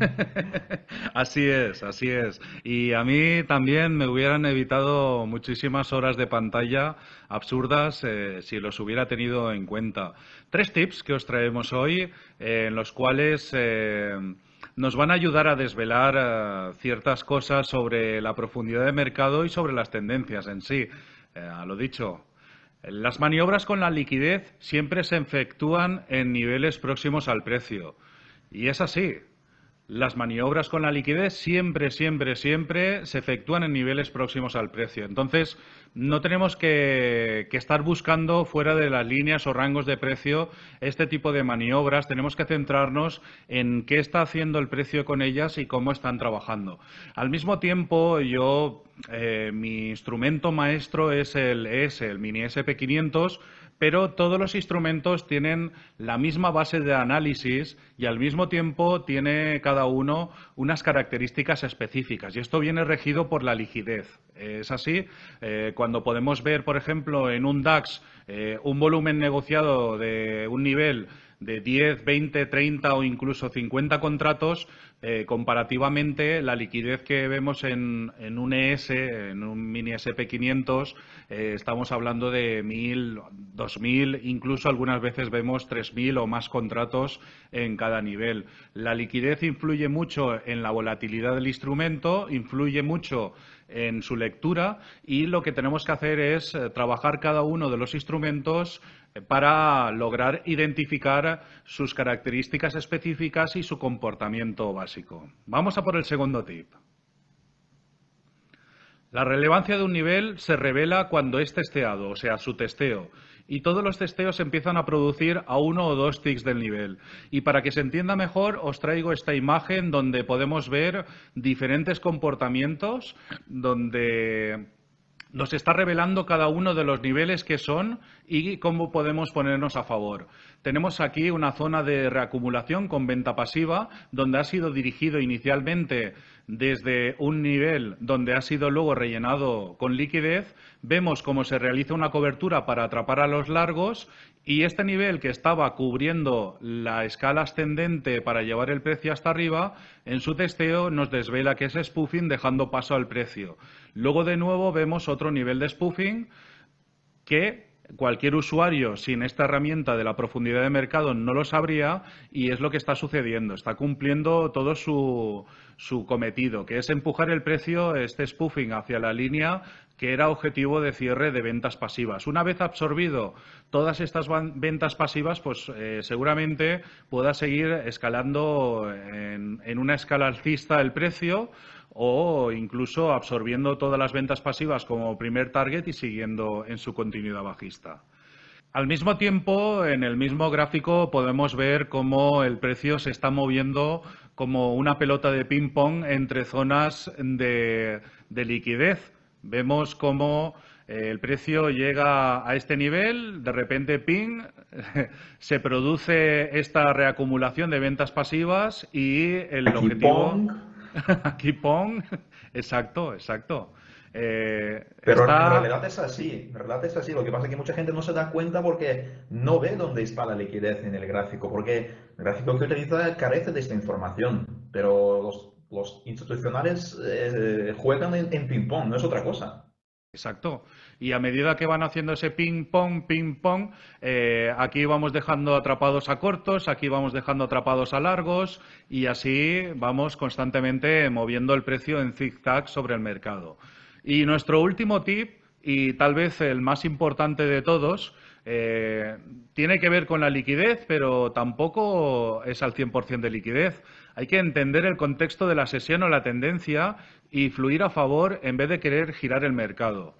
Así es, así es. Y a mí también me hubieran evitado muchísimas horas de pantalla absurdas eh, si los hubiera tenido en cuenta. Tres tips que os traemos hoy, eh, en los cuales eh, nos van a ayudar a desvelar uh, ciertas cosas sobre la profundidad de mercado y sobre las tendencias en sí. Eh, lo dicho, las maniobras con la liquidez siempre se efectúan en niveles próximos al precio. Y es así. Las maniobras con la liquidez siempre, siempre, siempre se efectúan en niveles próximos al precio. Entonces, no tenemos que, que estar buscando fuera de las líneas o rangos de precio este tipo de maniobras. Tenemos que centrarnos en qué está haciendo el precio con ellas y cómo están trabajando. Al mismo tiempo, yo, eh, mi instrumento maestro es el E S, el Mini S and P quinientos, pero todos los instrumentos tienen la misma base de análisis y al mismo tiempo tiene cada uno unas características específicas. Y esto viene regido por la liquidez. Es así, eh, cuando podemos ver, por ejemplo, en un DAX eh, un volumen negociado de un nivel de diez, veinte, treinta o incluso cincuenta contratos, eh, comparativamente la liquidez que vemos en, en un E S, en un Mini S and P quinientos, eh, estamos hablando de mil, dos mil, incluso algunas veces vemos tres mil o más contratos en cada nivel. La liquidez influye mucho en la volatilidad del instrumento, influye mucho en su lectura y lo que tenemos que hacer es eh, trabajar cada uno de los instrumentos para lograr identificar sus características específicas y su comportamiento básico. Vamos a por el segundo tip. La relevancia de un nivel se revela cuando es testeado, o sea, su testeo. Y todos los testeos empiezan a producir a uno o dos ticks del nivel. Y para que se entienda mejor, os traigo esta imagen donde podemos ver diferentes comportamientos, donde nos está revelando cada uno de los niveles que son y cómo podemos ponernos a favor. Tenemos aquí una zona de reacumulación con venta pasiva, donde ha sido dirigido inicialmente desde un nivel donde ha sido luego rellenado con liquidez. Vemos cómo se realiza una cobertura para atrapar a los largos y este nivel que estaba cubriendo la escala ascendente para llevar el precio hasta arriba, en su testeo nos desvela que es spoofing dejando paso al precio. Luego de nuevo vemos otro nivel de spoofing que cualquier usuario sin esta herramienta de la profundidad de mercado no lo sabría y es lo que está sucediendo. Está cumpliendo todo su, su cometido, que es empujar el precio, este spoofing, hacia la línea que era objetivo de cierre de ventas pasivas. Una vez absorbido todas estas ventas pasivas, pues eh, seguramente pueda seguir escalando en, en una escala alcista el precio o incluso absorbiendo todas las ventas pasivas como primer target y siguiendo en su continuidad bajista. Al mismo tiempo, en el mismo gráfico podemos ver cómo el precio se está moviendo como una pelota de ping-pong entre zonas de, de liquidez. Vemos cómo el precio llega a este nivel, de repente, ping, se produce esta reacumulación de ventas pasivas y el Aquí objetivo... pong. Aquí pong, exacto, exacto. Eh, Pero está... en realidad es así, en realidad es así. Lo que pasa es que mucha gente no se da cuenta porque no ve dónde está la liquidez en el gráfico, porque el gráfico que utiliza carece de esta información, pero los, los institucionales eh, juegan en, en ping-pong, no es otra cosa. Exacto. Y a medida que van haciendo ese ping-pong, ping-pong, eh, aquí vamos dejando atrapados a cortos, aquí vamos dejando atrapados a largos y así vamos constantemente moviendo el precio en zigzag sobre el mercado. Y nuestro último tip, y tal vez el más importante de todos, eh, tiene que ver con la liquidez, pero tampoco es al cien por cien de liquidez. Hay que entender el contexto de la sesión o la tendencia y fluir a favor en vez de querer girar el mercado.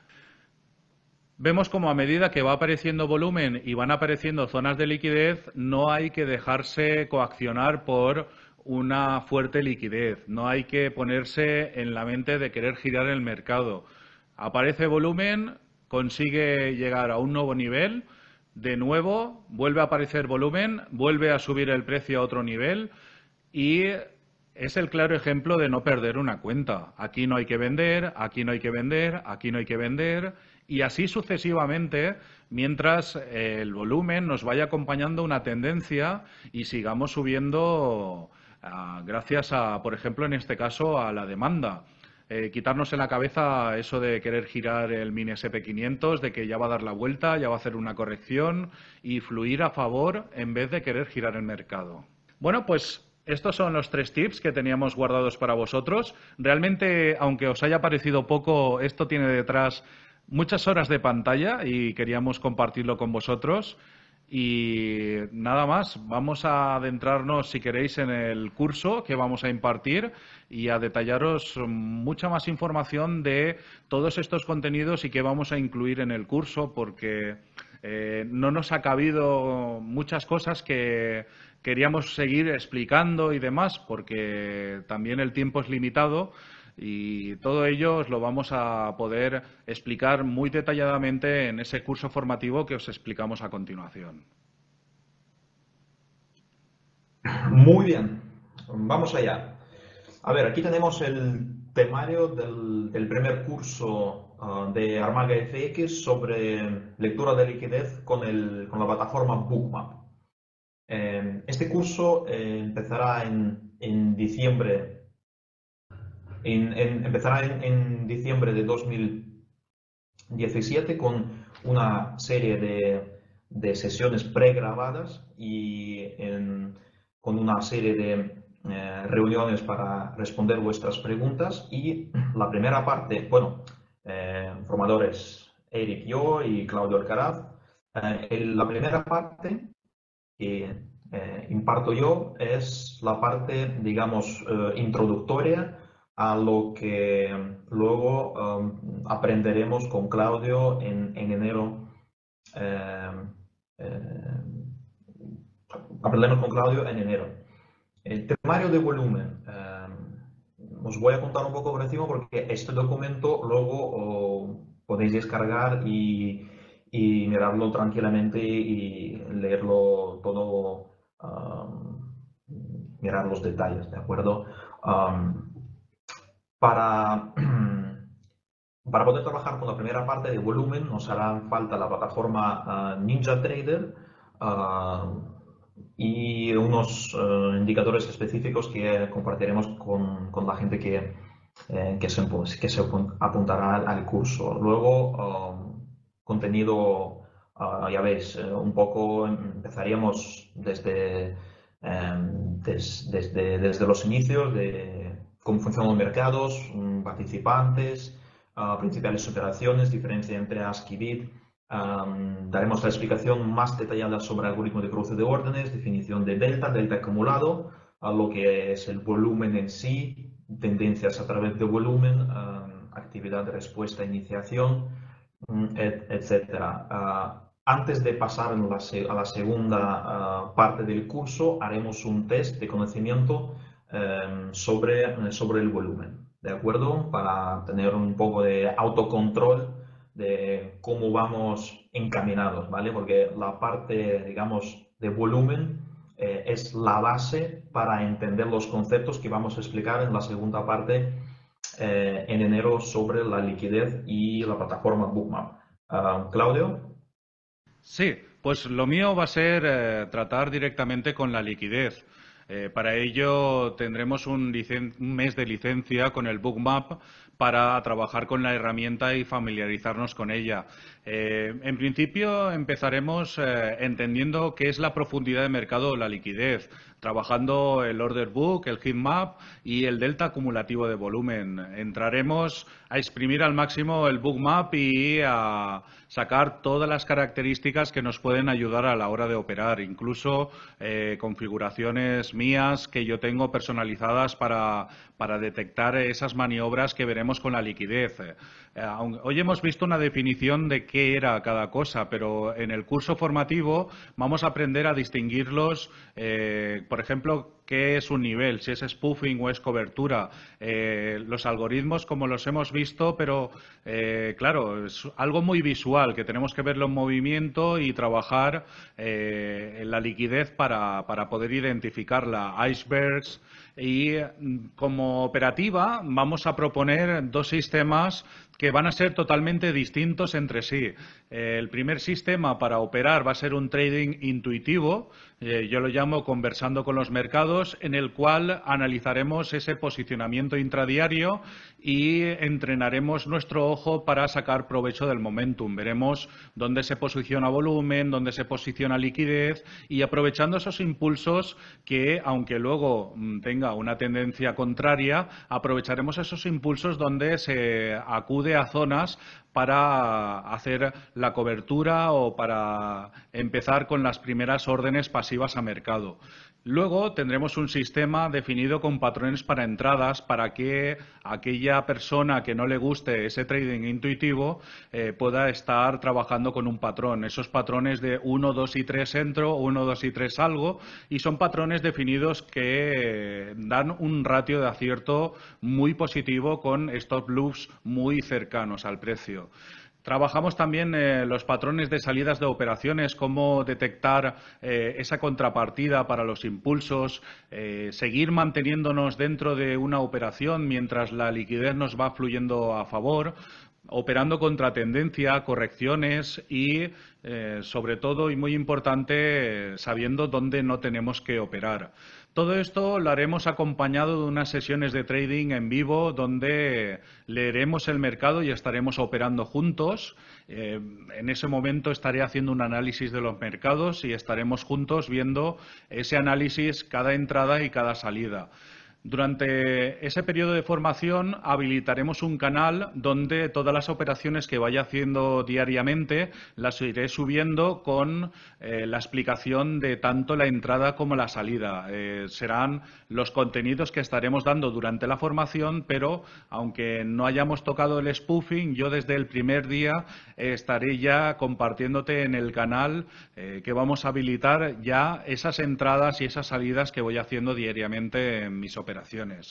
Vemos como a medida que va apareciendo volumen y van apareciendo zonas de liquidez, no hay que dejarse coaccionar por una fuerte liquidez. No hay que ponerse en la mente de querer girar el mercado. Aparece volumen, consigue llegar a un nuevo nivel, de nuevo vuelve a aparecer volumen, vuelve a subir el precio a otro nivel y es el claro ejemplo de no perder una cuenta. Aquí no hay que vender, aquí no hay que vender, aquí no hay que vender y así sucesivamente mientras el volumen nos vaya acompañando una tendencia y sigamos subiendo uh, gracias a, por ejemplo, en este caso, a la demanda. Eh, quitarnos en la cabeza eso de querer girar el Mini S and P quinientos, de que ya va a dar la vuelta, ya va a hacer una corrección y fluir a favor en vez de querer girar el mercado. Bueno, pues estos son los tres tips que teníamos guardados para vosotros. Realmente, aunque os haya parecido poco, esto tiene detrás muchas horas de pantalla y queríamos compartirlo con vosotros. Y nada más, vamos a adentrarnos, si queréis, en el curso que vamos a impartir y a detallaros mucha más información de todos estos contenidos y qué vamos a incluir en el curso, porque eh, no nos ha cabido muchas cosas que queríamos seguir explicando y demás, porque también el tiempo es limitado. Y todo ello os lo vamos a poder explicar muy detalladamente en ese curso formativo que os explicamos a continuación. Muy bien, vamos allá. A ver, aquí tenemos el temario del, del primer curso uh, de Armaga F X sobre lectura de liquidez con, el, con la plataforma Bookmap. Eh, este curso eh, empezará en, en diciembre. En, en, empezará en, en diciembre de dos mil diecisiete con una serie de, de sesiones pregrabadas y en, con una serie de eh, reuniones para responder vuestras preguntas. Y la primera parte, bueno, eh, formadores Eric, yo y Claudio Alcaraz. Eh, el, la primera parte que eh, imparto yo es la parte, digamos, eh, introductoria a lo que luego um, aprenderemos con Claudio en, en enero. Eh, eh, aprenderemos con Claudio en enero. El temario de volumen. Eh, os voy a contar un poco por encima porque este documento luego oh, podéis descargar y, y mirarlo tranquilamente y leerlo todo, um, mirar los detalles, ¿de acuerdo? Um, Para, para poder trabajar con la primera parte de volumen nos hará falta la plataforma uh, NinjaTrader uh, y unos uh, indicadores específicos que compartiremos con, con la gente que, eh, que, se, que se apuntará al curso. Luego, uh, contenido, uh, ya veis, uh, un poco empezaríamos desde, um, des, desde, desde los inicios de cómo funcionan los mercados, participantes, uh, principales operaciones, diferencia entre A S C I y B I D. Um, daremos la explicación más detallada sobre el algoritmo de cruce de órdenes, definición de delta, delta acumulado, uh, lo que es el volumen en sí, tendencias a través de volumen, um, actividad de respuesta, iniciación, um, et, etcétera. Uh, antes de pasar a la, a la segunda uh, parte del curso, haremos un test de conocimiento Sobre, sobre el volumen, ¿de acuerdo? Para tener un poco de autocontrol de cómo vamos encaminados, ¿vale? Porque la parte, digamos, de volumen eh, es la base para entender los conceptos que vamos a explicar en la segunda parte eh, en enero sobre la liquidez y la plataforma Bookmap. Uh, ¿Claudio? Sí, pues lo mío va a ser eh, tratar directamente con la liquidez. Eh, para ello tendremos un, un mes de licencia con el Bookmap para trabajar con la herramienta y familiarizarnos con ella. Eh, en principio empezaremos eh, entendiendo qué es la profundidad de mercado o la liquidez, trabajando el order book, el heat map y el delta acumulativo de volumen. Entraremos a exprimir al máximo el Bookmap y a sacar todas las características que nos pueden ayudar a la hora de operar, incluso eh, configuraciones mías que yo tengo personalizadas para, para detectar esas maniobras que veremos con la liquidez. Eh, hoy hemos visto una definición de qué era cada cosa, pero en el curso formativo vamos a aprender a distinguirlos, eh, por ejemplo, qué es un nivel, si es spoofing o es cobertura, eh, los algoritmos como los hemos visto, pero eh, claro, es algo muy visual, que tenemos que verlo en movimiento y trabajar eh, en la liquidez para, para poder identificarla, icebergs. Y como operativa vamos a proponer dos sistemas que van a ser totalmente distintos entre sí. Eh, el primer sistema para operar va a ser un trading intuitivo, eh, yo lo llamo conversando con los mercados, resultados en el cual analizaremos ese posicionamiento intradiario y entrenaremos nuestro ojo para sacar provecho del momentum. Veremos dónde se posiciona volumen, dónde se posiciona liquidez y aprovechando esos impulsos que, aunque luego tenga una tendencia contraria, aprovecharemos esos impulsos donde se acude a zonas para hacer la cobertura o para empezar con las primeras órdenes pasivas a mercado. Luego tendremos un sistema definido con patrones para entradas para que aquella persona que no le guste ese trading intuitivo eh, pueda estar trabajando con un patrón. Esos patrones de uno, dos y tres entro, uno, dos y tres salgo y son patrones definidos que dan un ratio de acierto muy positivo con stop loss muy cercanos al precio. Trabajamos también eh, los patrones de salidas de operaciones, cómo detectar eh, esa contrapartida para los impulsos, eh, seguir manteniéndonos dentro de una operación mientras la liquidez nos va fluyendo a favor, operando contra tendencia, correcciones y, eh, sobre todo y muy importante, eh, sabiendo dónde no tenemos que operar. Todo esto lo haremos acompañado de unas sesiones de trading en vivo donde leeremos el mercado y estaremos operando juntos. Eh, en ese momento estaré haciendo un análisis de los mercados y estaremos juntos viendo ese análisis cada entrada y cada salida. Durante ese periodo de formación habilitaremos un canal donde todas las operaciones que vaya haciendo diariamente las iré subiendo con eh, la explicación de tanto la entrada como la salida. Eh, serán los contenidos que estaremos dando durante la formación, pero aunque no hayamos tocado el spoofing, yo desde el primer día eh, estaré ya compartiéndote en el canal eh, que vamos a habilitar ya esas entradas y esas salidas que voy haciendo diariamente en mis operaciones.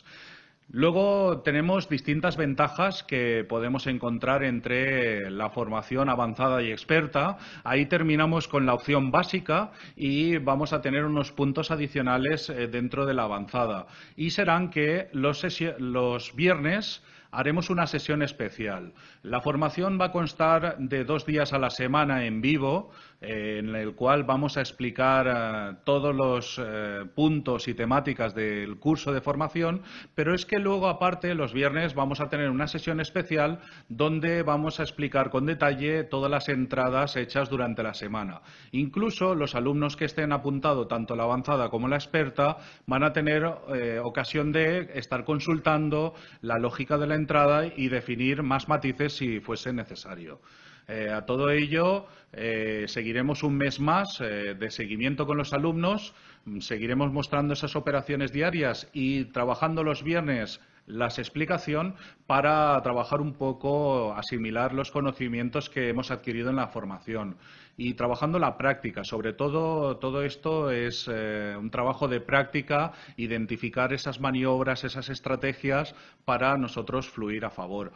Luego tenemos distintas ventajas que podemos encontrar entre la formación avanzada y experta. Ahí terminamos con la opción básica y vamos a tener unos puntos adicionales dentro de la avanzada. Y serán que los, los viernes haremos una sesión especial. La formación va a constar de dos días a la semana en vivo, eh, en el cual vamos a explicar eh, todos los eh, puntos y temáticas del curso de formación, pero es que luego, aparte, los viernes vamos a tener una sesión especial donde vamos a explicar con detalle todas las entradas hechas durante la semana. Incluso los alumnos que estén apuntados, tanto la avanzada como la experta, van a tener eh, ocasión de estar consultando la lógica de la entrada y definir más matices si fuese necesario. Eh, a todo ello, eh, seguiremos un mes más eh, de seguimiento con los alumnos, seguiremos mostrando esas operaciones diarias y trabajando los viernes las explicación para trabajar un poco, asimilar los conocimientos que hemos adquirido en la formación y trabajando la práctica. Sobre todo, todo esto es eh, un trabajo de práctica, identificar esas maniobras, esas estrategias para nosotros fluir a favor.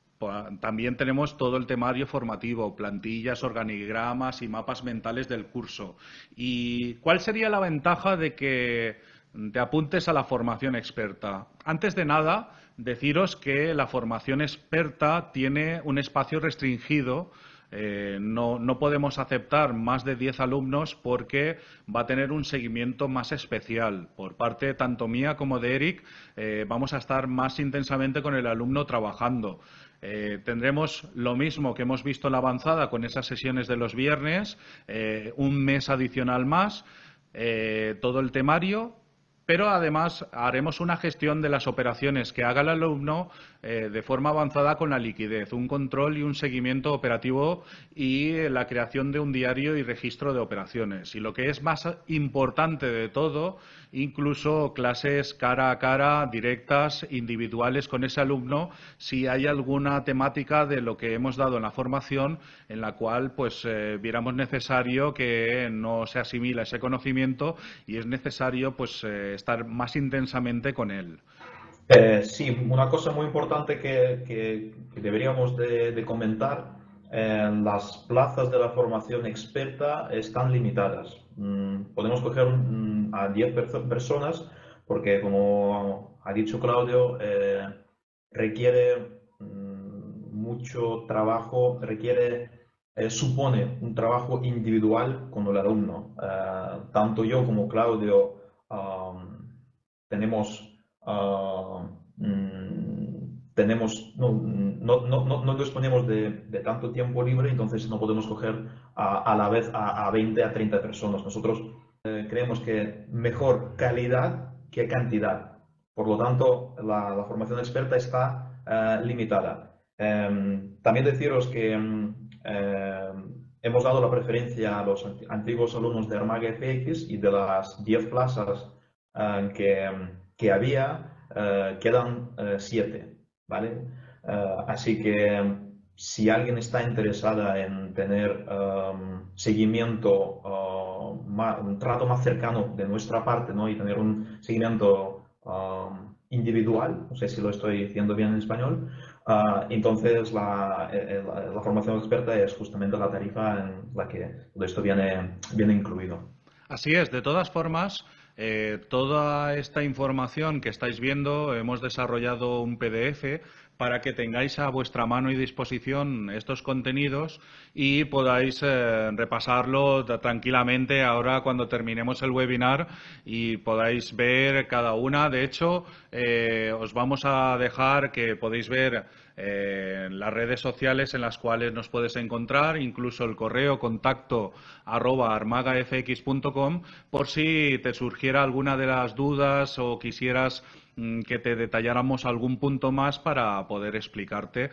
También tenemos todo el temario formativo, plantillas, organigramas y mapas mentales del curso. ¿Y cuál sería la ventaja de que te apuntes a la formación experta? Antes de nada, deciros que la formación experta tiene un espacio restringido. Eh, no, no podemos aceptar más de diez alumnos porque va a tener un seguimiento más especial. Por parte tanto mía como de Eric, eh, vamos a estar más intensamente con el alumno trabajando. Eh, tendremos lo mismo que hemos visto en la avanzada con esas sesiones de los viernes, eh, un mes adicional más, eh, todo el temario, pero además haremos una gestión de las operaciones que haga el alumno eh, de forma avanzada con la liquidez, un control y un seguimiento operativo y la creación de un diario y registro de operaciones. Y lo que es más importante de todo, incluso clases cara a cara, directas, individuales con ese alumno, si hay alguna temática de lo que hemos dado en la formación en la cual pues eh, viéramos necesario que no se asimila ese conocimiento y es necesario pues eh, estar más intensamente con él. Eh, sí, una cosa muy importante que, que, que deberíamos de, de comentar, eh, las plazas de la formación experta están limitadas. Mm, podemos coger mm, a diez personas porque, como ha dicho Claudio, eh, requiere mm, mucho trabajo, requiere, eh, supone un trabajo individual con el alumno. Eh, tanto yo como Claudio um, tenemos, uh, mm, tenemos no, no, no, no disponemos de, de tanto tiempo libre, entonces no podemos coger a, a la vez a, a veinte, a treinta personas. Nosotros eh, creemos que mejor calidad que cantidad. Por lo tanto, la, la formación experta está uh, limitada. Eh, también deciros que eh, hemos dado la preferencia a los antiguos alumnos de Armaga F X, y de las diez plazas uh, que, que había, uh, quedan siete, ¿vale? Uh, así que si alguien está interesada en tener um, seguimiento, uh, más, un trato más cercano de nuestra parte, ¿no? Y tener un seguimiento um, individual, no sé si lo estoy diciendo bien en español, uh, entonces la, la, la formación experta es justamente la tarifa en la que todo esto viene, viene incluido. Así es, de todas formas, eh, toda esta información que estáis viendo, hemos desarrollado un P D F para que tengáis a vuestra mano y disposición estos contenidos y podáis eh, repasarlo tranquilamente ahora cuando terminemos el webinar y podáis ver cada una. De hecho, eh, os vamos a dejar que podéis ver eh, las redes sociales en las cuales nos puedes encontrar, incluso el correo contacto arroba armagafx punto com, por si te surgiera alguna de las dudas o quisieras que te detalláramos algún punto más para poder explicarte,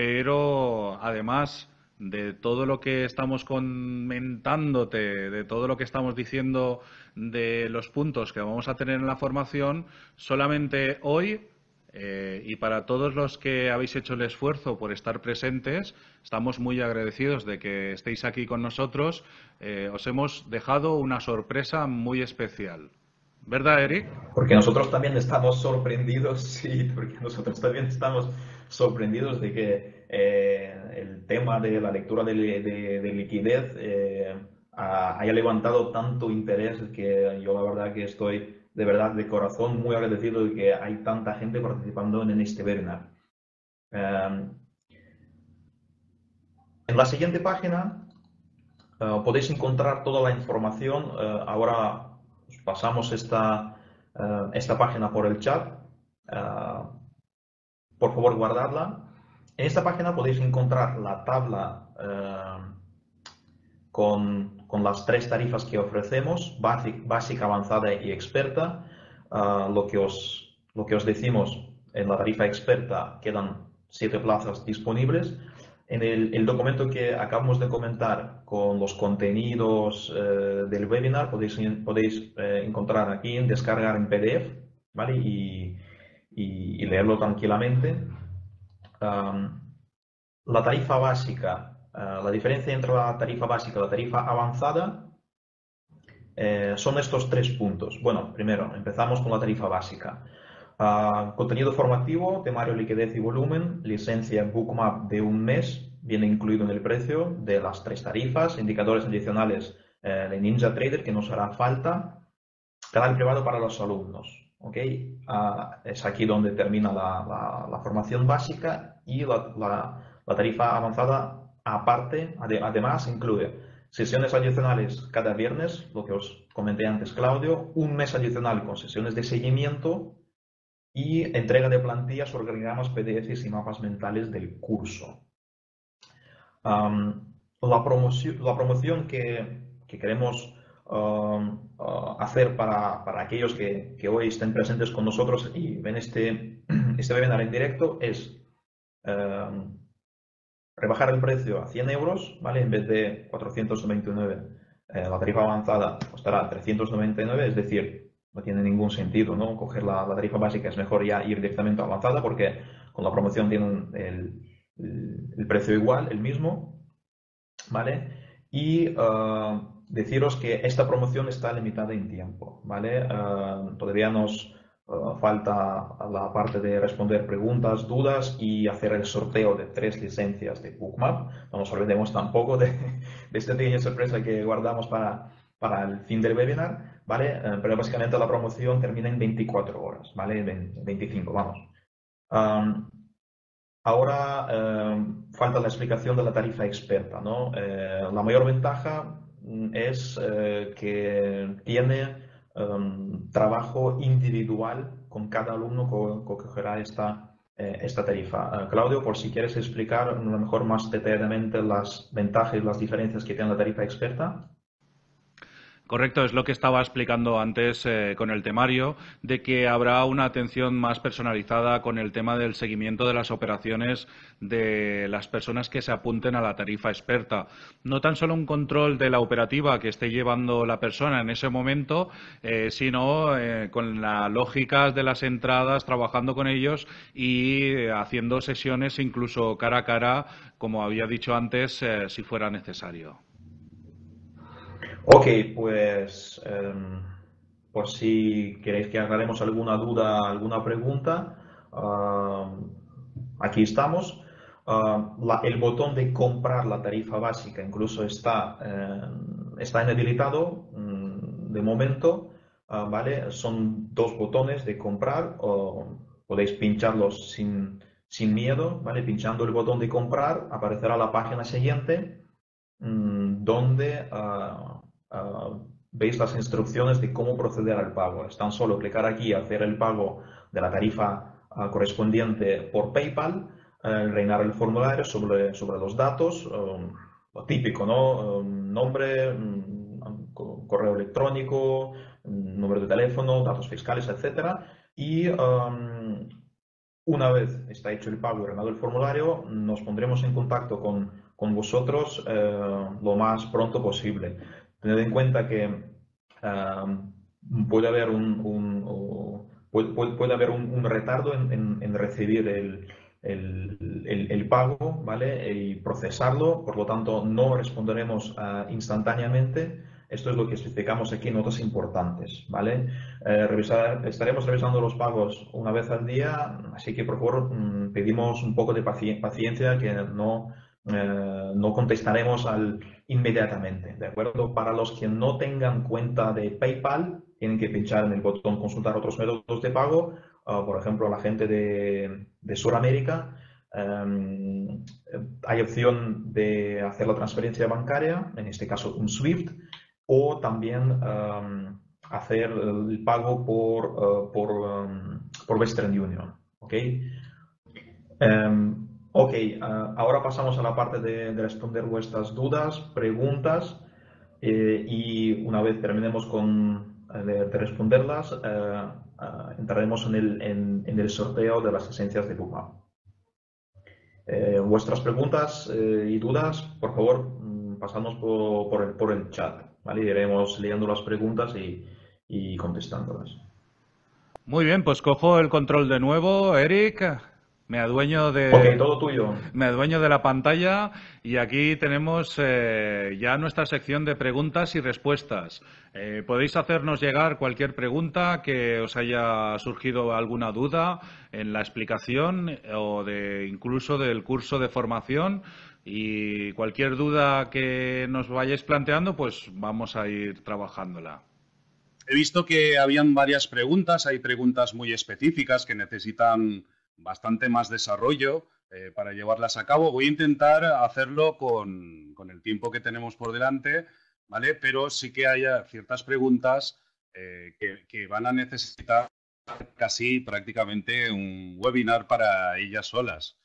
pero además de todo lo que estamos comentándote, de todo lo que estamos diciendo de los puntos que vamos a tener en la formación, solamente hoy eh, y para todos los que habéis hecho el esfuerzo por estar presentes, estamos muy agradecidos de que estéis aquí con nosotros. Eh, os hemos dejado una sorpresa muy especial. ¿Verdad, Eric? Porque nosotros también estamos sorprendidos, sí, porque nosotros también estamos sorprendidos de que eh, el tema de la lectura de, de, de liquidez eh, haya levantado tanto interés, que yo la verdad que estoy de verdad de corazón muy agradecido de que hay tanta gente participando en este webinar. Eh, en la siguiente página uh, podéis encontrar toda la información. Uh, ahora os pasamos esta, uh, esta página por el chat. Uh, por favor, guardadla. En esta página podéis encontrar la tabla uh, con, con las tres tarifas que ofrecemos, básica, básica avanzada y experta. Uh, lo, que os, lo que os decimos, en la tarifa experta quedan siete plazas disponibles. En el, el documento que acabamos de comentar con los contenidos eh, del webinar podéis, podéis eh, encontrar aquí en descargar en P D F, ¿vale? y, y, y leerlo tranquilamente. Um, la tarifa básica, uh, la diferencia entre la tarifa básica y la tarifa avanzada eh, son estos tres puntos. Bueno, primero empezamos con la tarifa básica. Uh, contenido formativo, temario, liquidez y volumen, licencia Bookmap de un mes, viene incluido en el precio de las tres tarifas, indicadores adicionales eh, de NinjaTrader que nos hará falta, canal privado para los alumnos. ¿Okay? Uh, es aquí donde termina la, la, la formación básica, y la, la, la tarifa avanzada aparte, ade, además incluye sesiones adicionales cada viernes, lo que os comenté antes, Claudio, un mes adicional con sesiones de seguimiento y entrega de plantillas, organigramas, P D Fs y mapas mentales del curso. Um, la, promoción, la promoción que, que queremos um, uh, hacer para, para aquellos que, que hoy estén presentes con nosotros y ven este, este webinar en directo es um, rebajar el precio a cien euros, ¿vale? En vez de cuatrocientos noventa y nueve, eh, la tarifa avanzada costará trescientos noventa y nueve, es decir, no tiene ningún sentido, ¿no? Coger la, la tarifa básica, es mejor ya ir directamente a avanzada, porque con la promoción tienen el, el, el precio igual, el mismo, ¿vale? Y uh, deciros que esta promoción está limitada en tiempo, ¿vale? Uh, todavía nos uh, falta la parte de responder preguntas, dudas y hacer el sorteo de tres licencias de Bookmap. No nos olvidemos tampoco de, de esta pequeña sorpresa que guardamos para, para el fin del webinar, ¿vale? Uh, pero básicamente la promoción termina en veinticuatro horas, ¿vale? veinticinco, vamos. Um, Ahora eh, falta la explicación de la tarifa experta, ¿no? Eh, la mayor ventaja es eh, que tiene um, trabajo individual con cada alumno que que cogerá esta, eh, esta tarifa. Uh, Claudio, por si quieres explicar a lo mejor más detalladamente las ventajas y las diferencias que tiene la tarifa experta. Correcto, es lo que estaba explicando antes eh, con el temario, de que habrá una atención más personalizada con el tema del seguimiento de las operaciones de las personas que se apunten a la tarifa experta. No tan solo un control de la operativa que esté llevando la persona en ese momento, eh, sino eh, con las lógicas de las entradas, trabajando con ellos y eh, haciendo sesiones incluso cara a cara, como había dicho antes, eh, si fuera necesario. Ok, pues em, por si queréis que aclaremos alguna duda, alguna pregunta, ah, aquí estamos. Ah, la- el botón de comprar la tarifa básica incluso está, eh, está inhabilitado mm, de momento, ah, ¿vale? Son dos botones de comprar, o podéis pincharlos sin, sin miedo, ¿vale? Pinchando el botón de comprar aparecerá la página siguiente mm, donde ah, ah, veis las instrucciones de cómo proceder al pago. Es tan solo clicar aquí y hacer el pago de la tarifa ah, correspondiente por PayPal, eh, rellenar el formulario sobre, sobre los datos, um, lo típico, ¿no? Um, nombre, um, co- correo electrónico, um, número de teléfono, datos fiscales, etcétera. Y um, una vez está hecho el pago y rellenado el formulario, nos pondremos en contacto con, con vosotros eh, lo más pronto posible. Tened en cuenta que eh, puede haber un, un- o puede, puede- puede haber un, un retardo en, en- en recibir el, el- el- el pago, ¿vale? Y procesarlo, por lo tanto no responderemos eh, instantáneamente. Esto es lo que especificamos aquí en notas importantes, ¿vale? Eh, revisar- estaremos revisando los pagos una vez al día, así que por favor mm, pedimos un poco de paci- paciencia, que no, eh, no contestaremos al, inmediatamente, ¿de acuerdo? Para los que no tengan cuenta de PayPal, tienen que pinchar en el botón consultar otros métodos de pago. Ah, por ejemplo, la gente de, de Sudamérica, em, hay opción de hacer la transferencia bancaria, en este caso un SWIFT, o también em, hacer el pago por, eh, por, em, por Western Union. ¿Ok? Em, ok, ah, ahora pasamos a la parte de, de responder vuestras dudas, preguntas, eh, y una vez terminemos con, eh, de, de responderlas, eh, ah, entraremos en el, en, en el sorteo de las esencias de Bookmap. Eh, vuestras preguntas eh, y dudas, por favor, mm, pasadnos por, por el, por el chat, ¿vale? Iremos leyendo las preguntas y, y contestándolas. Muy bien, pues cojo el control de nuevo, Eric. Me adueño Ok, de, todo tuyo. me adueño de la pantalla y aquí tenemos eh, ya nuestra sección de preguntas y respuestas. Eh, podéis hacernos llegar cualquier pregunta que os haya surgido alguna duda en la explicación o de incluso del curso de formación, y cualquier duda que nos vayáis planteando, pues vamos a ir trabajándola. He visto que habían varias preguntas, hay preguntas muy específicas que necesitan bastante más desarrollo eh, para llevarlas a cabo. Voy a intentar hacerlo con, con el tiempo que tenemos por delante, ¿vale? Pero sí que hay ciertas preguntas eh, que, que van a necesitar casi prácticamente un webinar para ellas solas.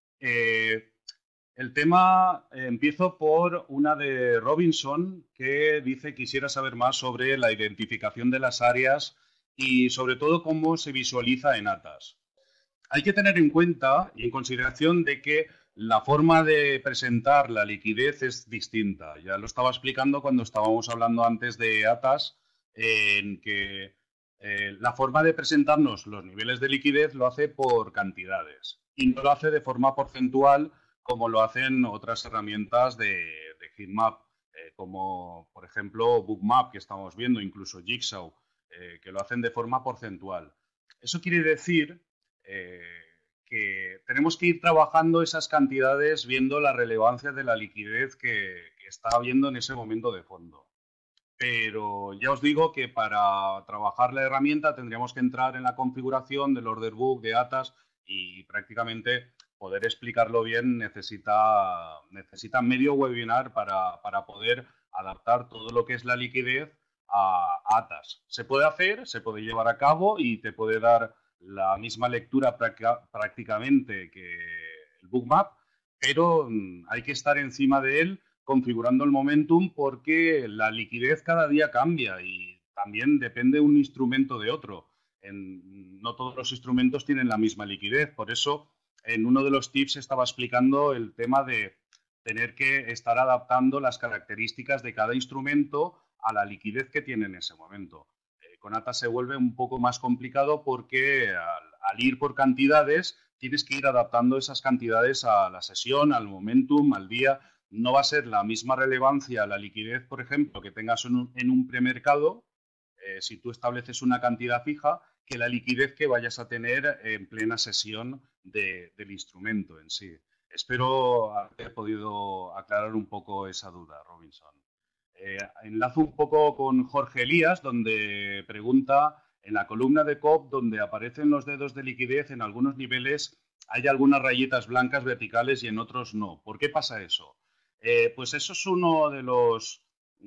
Eh, el tema, eh, empiezo por una de Robinson, que dice: quisiera saber más sobre la identificación de las áreas y sobre todo cómo se visualiza en ATAS. Hay que tener en cuenta y en consideración de que la forma de presentar la liquidez es distinta. Ya lo estaba explicando cuando estábamos hablando antes de ATAS, en que eh, la forma de presentarnos los niveles de liquidez lo hace por cantidades y no lo hace de forma porcentual como lo hacen otras herramientas de, de heatmap, eh, como por ejemplo Bookmap, que estamos viendo, incluso Jigsaw, eh, que lo hacen de forma porcentual. Eso quiere decir eh, que tenemos que ir trabajando esas cantidades viendo la relevancia de la liquidez que, que está habiendo en ese momento de fondo. Pero ya os digo que para trabajar la herramienta tendríamos que entrar en la configuración del order book, de ATAS, y prácticamente poder explicarlo bien necesita, necesita medio webinar para, para poder adaptar todo lo que es la liquidez a, a ATAS. Se puede hacer, se puede llevar a cabo y te puede dar la misma lectura prácticamente que el Bookmap, pero hay que estar encima de él configurando el momentum porque la liquidez cada día cambia y también depende un instrumento de otro. En, no todos los instrumentos tienen la misma liquidez, por eso en uno de los tips estaba explicando el tema de tener que estar adaptando las características de cada instrumento a la liquidez que tiene en ese momento. Eh, con ATAS se vuelve un poco más complicado porque al, al ir por cantidades tienes que ir adaptando esas cantidades a la sesión, al momentum, al día. No va a ser la misma relevancia la liquidez, por ejemplo, que tengas en un, en un premercado, eh, si tú estableces una cantidad fija, que la liquidez que vayas a tener en plena sesión de, del instrumento en sí. Espero haber podido aclarar un poco esa duda, Robinson. Eh, enlazo un poco con Jorge Elías, donde pregunta, en la columna de C O P, donde aparecen los dedos de liquidez, en algunos niveles hay algunas rayitas blancas verticales y en otros no. ¿Por qué pasa eso? Eh, pues eso es uno de los,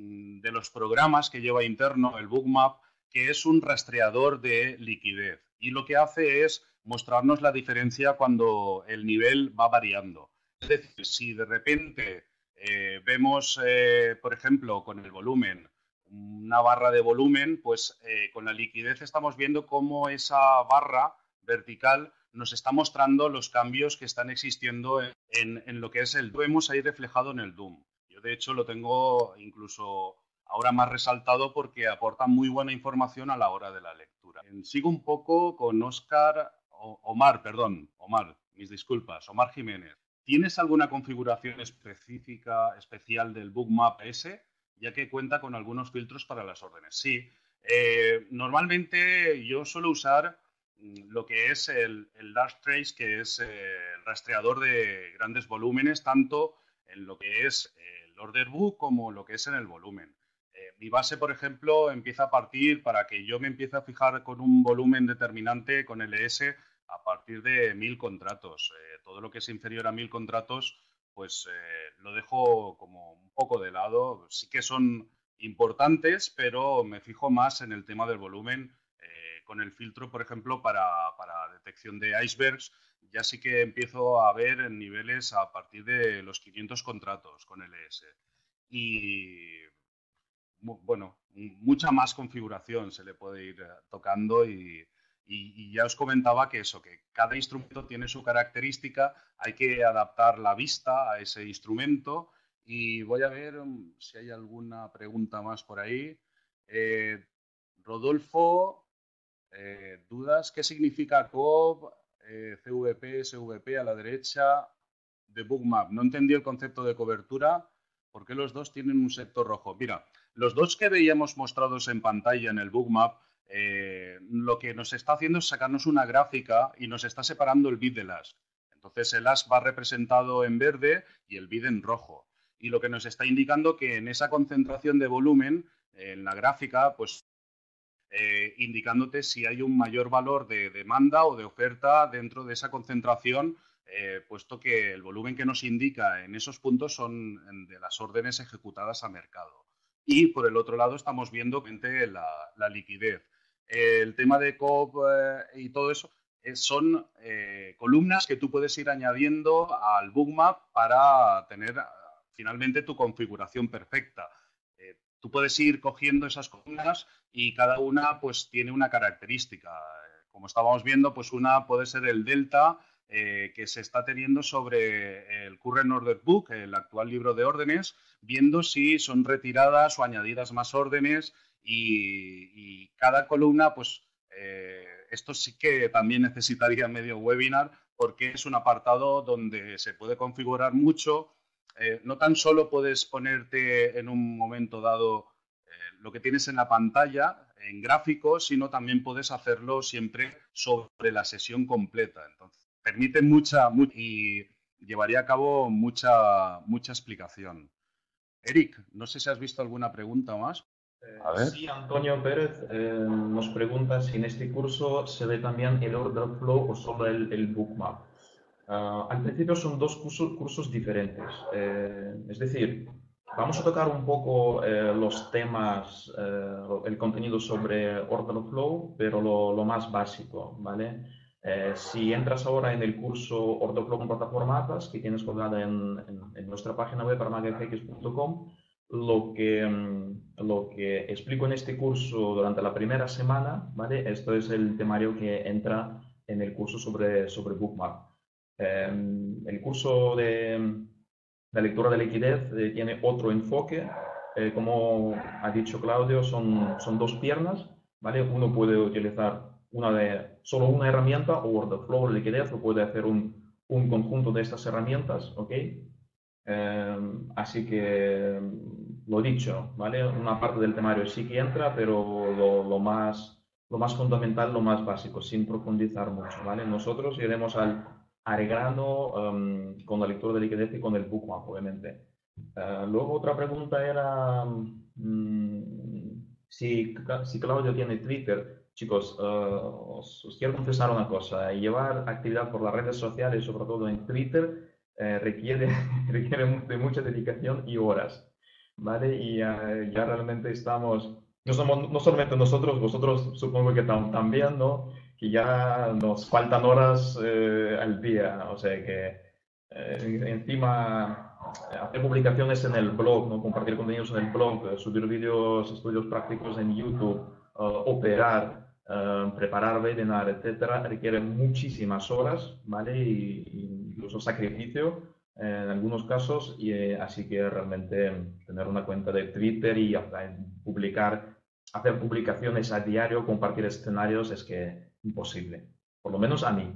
de los programas que lleva interno el Bookmap, que es un rastreador de liquidez. Y lo que hace es mostrarnos la diferencia cuando el nivel va variando. Es decir, si de repente eh, vemos, eh, por ejemplo, con el volumen, una barra de volumen, pues eh, con la liquidez estamos viendo cómo esa barra vertical nos está mostrando los cambios que están existiendo en, en, en lo que es el D O M. Vemos ahí reflejado en el D O M. Yo, de hecho, lo tengo incluso ahora más resaltado porque aporta muy buena información a la hora de la lectura. Sigo un poco con Oscar, Omar, perdón, Omar, mis disculpas, Omar Jiménez. ¿Tienes alguna configuración específica, especial del Bookmap ese, ya que cuenta con algunos filtros para las órdenes? Sí, eh, normalmente yo suelo usar lo que es el, el Dark Trace, que es eh, el rastreador de grandes volúmenes, tanto en lo que es el order book como lo que es en el volumen. Eh, mi base, por ejemplo, empieza a partir, para que yo me empiece a fijar con un volumen determinante con L S, a partir de mil contratos. Eh, todo lo que es inferior a mil contratos, pues eh, lo dejo como un poco de lado. Sí que son importantes, pero me fijo más en el tema del volumen. Eh, con el filtro, por ejemplo, para, para detección de icebergs, ya sí que empiezo a ver niveles a partir de los quinientos contratos con L S. Y bueno, mucha más configuración se le puede ir tocando y, y, y ya os comentaba que eso, que cada instrumento tiene su característica, hay que adaptar la vista a ese instrumento y voy a ver si hay alguna pregunta más por ahí. Eh, Rodolfo, eh, ¿dudas? ¿Qué significa C O P, eh, C V P, S V P a la derecha de Bookmap? No entendí el concepto de cobertura. ¿Por qué los dos tienen un sector rojo? Mira, los dos que veíamos mostrados en pantalla en el Bookmap, eh, lo que nos está haciendo es sacarnos una gráfica y nos está separando el bid del as. Entonces el as va representado en verde y el bid en rojo. Y lo que nos está indicando que en esa concentración de volumen, eh, en la gráfica, pues eh, indicándote si hay un mayor valor de demanda o de oferta dentro de esa concentración, Eh, puesto que el volumen que nos indica en esos puntos son de las órdenes ejecutadas a mercado. Y por el otro lado estamos viendo la, la liquidez. Eh, el tema de C O P eh, y todo eso eh, son eh, columnas que tú puedes ir añadiendo al Bookmap para tener uh, finalmente tu configuración perfecta. Eh, tú puedes ir cogiendo esas columnas y cada una pues tiene una característica. Como estábamos viendo, pues una puede ser el delta, Eh, que se está teniendo sobre el Current Order Book, el actual libro de órdenes, viendo si son retiradas o añadidas más órdenes y, y cada columna, pues eh, esto sí que también necesitaría medio webinar porque es un apartado donde se puede configurar mucho. Eh, no tan solo puedes ponerte en un momento dado eh, lo que tienes en la pantalla, en gráficos, sino también puedes hacerlo siempre sobre la sesión completa. Entonces, permite mucha, mucha y llevaría a cabo mucha, mucha explicación. Eric, no sé si has visto alguna pregunta más. A ver. Sí, Antonio Pérez eh, nos pregunta si en este curso se ve también el order flow o solo el, el Bookmap. Uh, al principio son dos cursos, cursos diferentes. Eh, es decir, Vamos a tocar un poco eh, los temas, eh, el contenido sobre Order Flow, pero lo, lo más básico, ¿vale? Eh, si entras ahora en el curso Order Flow con plataformas que tienes colgada en, en, en nuestra página web armagafx punto com, lo que, mm, lo que explico en este curso durante la primera semana, ¿vale? Esto es el temario que entra en el curso sobre, sobre Bookmap. Eh, el curso de la lectura de liquidez eh, tiene otro enfoque. Eh, como ha dicho Claudio, son, son dos piernas, ¿vale? Uno puede utilizar una de, solo una herramienta, o Order Flow o liquidez, o puede hacer un, un conjunto de estas herramientas, ¿ok? Eh, así que, lo dicho, ¿vale? Una parte del temario sí que entra, pero lo, lo más, lo más fundamental, lo más básico, sin profundizar mucho, ¿vale? Nosotros iremos al, al grano um, con la lectura de liquidez y con el bookmap, obviamente. Uh, luego otra pregunta era um, si, si Claudio tiene Twitter. Chicos, uh, os, os quiero confesar una cosa. Llevar actividad por las redes sociales, sobre todo en Twitter, eh, requiere, requiere de mucha dedicación y horas, ¿vale? Y uh, ya realmente estamos, no, somos, no solamente nosotros, vosotros supongo que tam, también, ¿no? Que ya nos faltan horas eh, al día, o sea que eh, encima hacer publicaciones en el blog, ¿no? Compartir contenidos en el blog, subir vídeos, estudios prácticos en YouTube, uh, operar, uh, preparar webinar, etcétera, requiere muchísimas horas, ¿vale? Y, y incluso sacrificio eh, en algunos casos, y eh, así que realmente tener una cuenta de Twitter y uh, publicar, hacer publicaciones a diario, compartir escenarios, es que imposible, por lo menos a mí.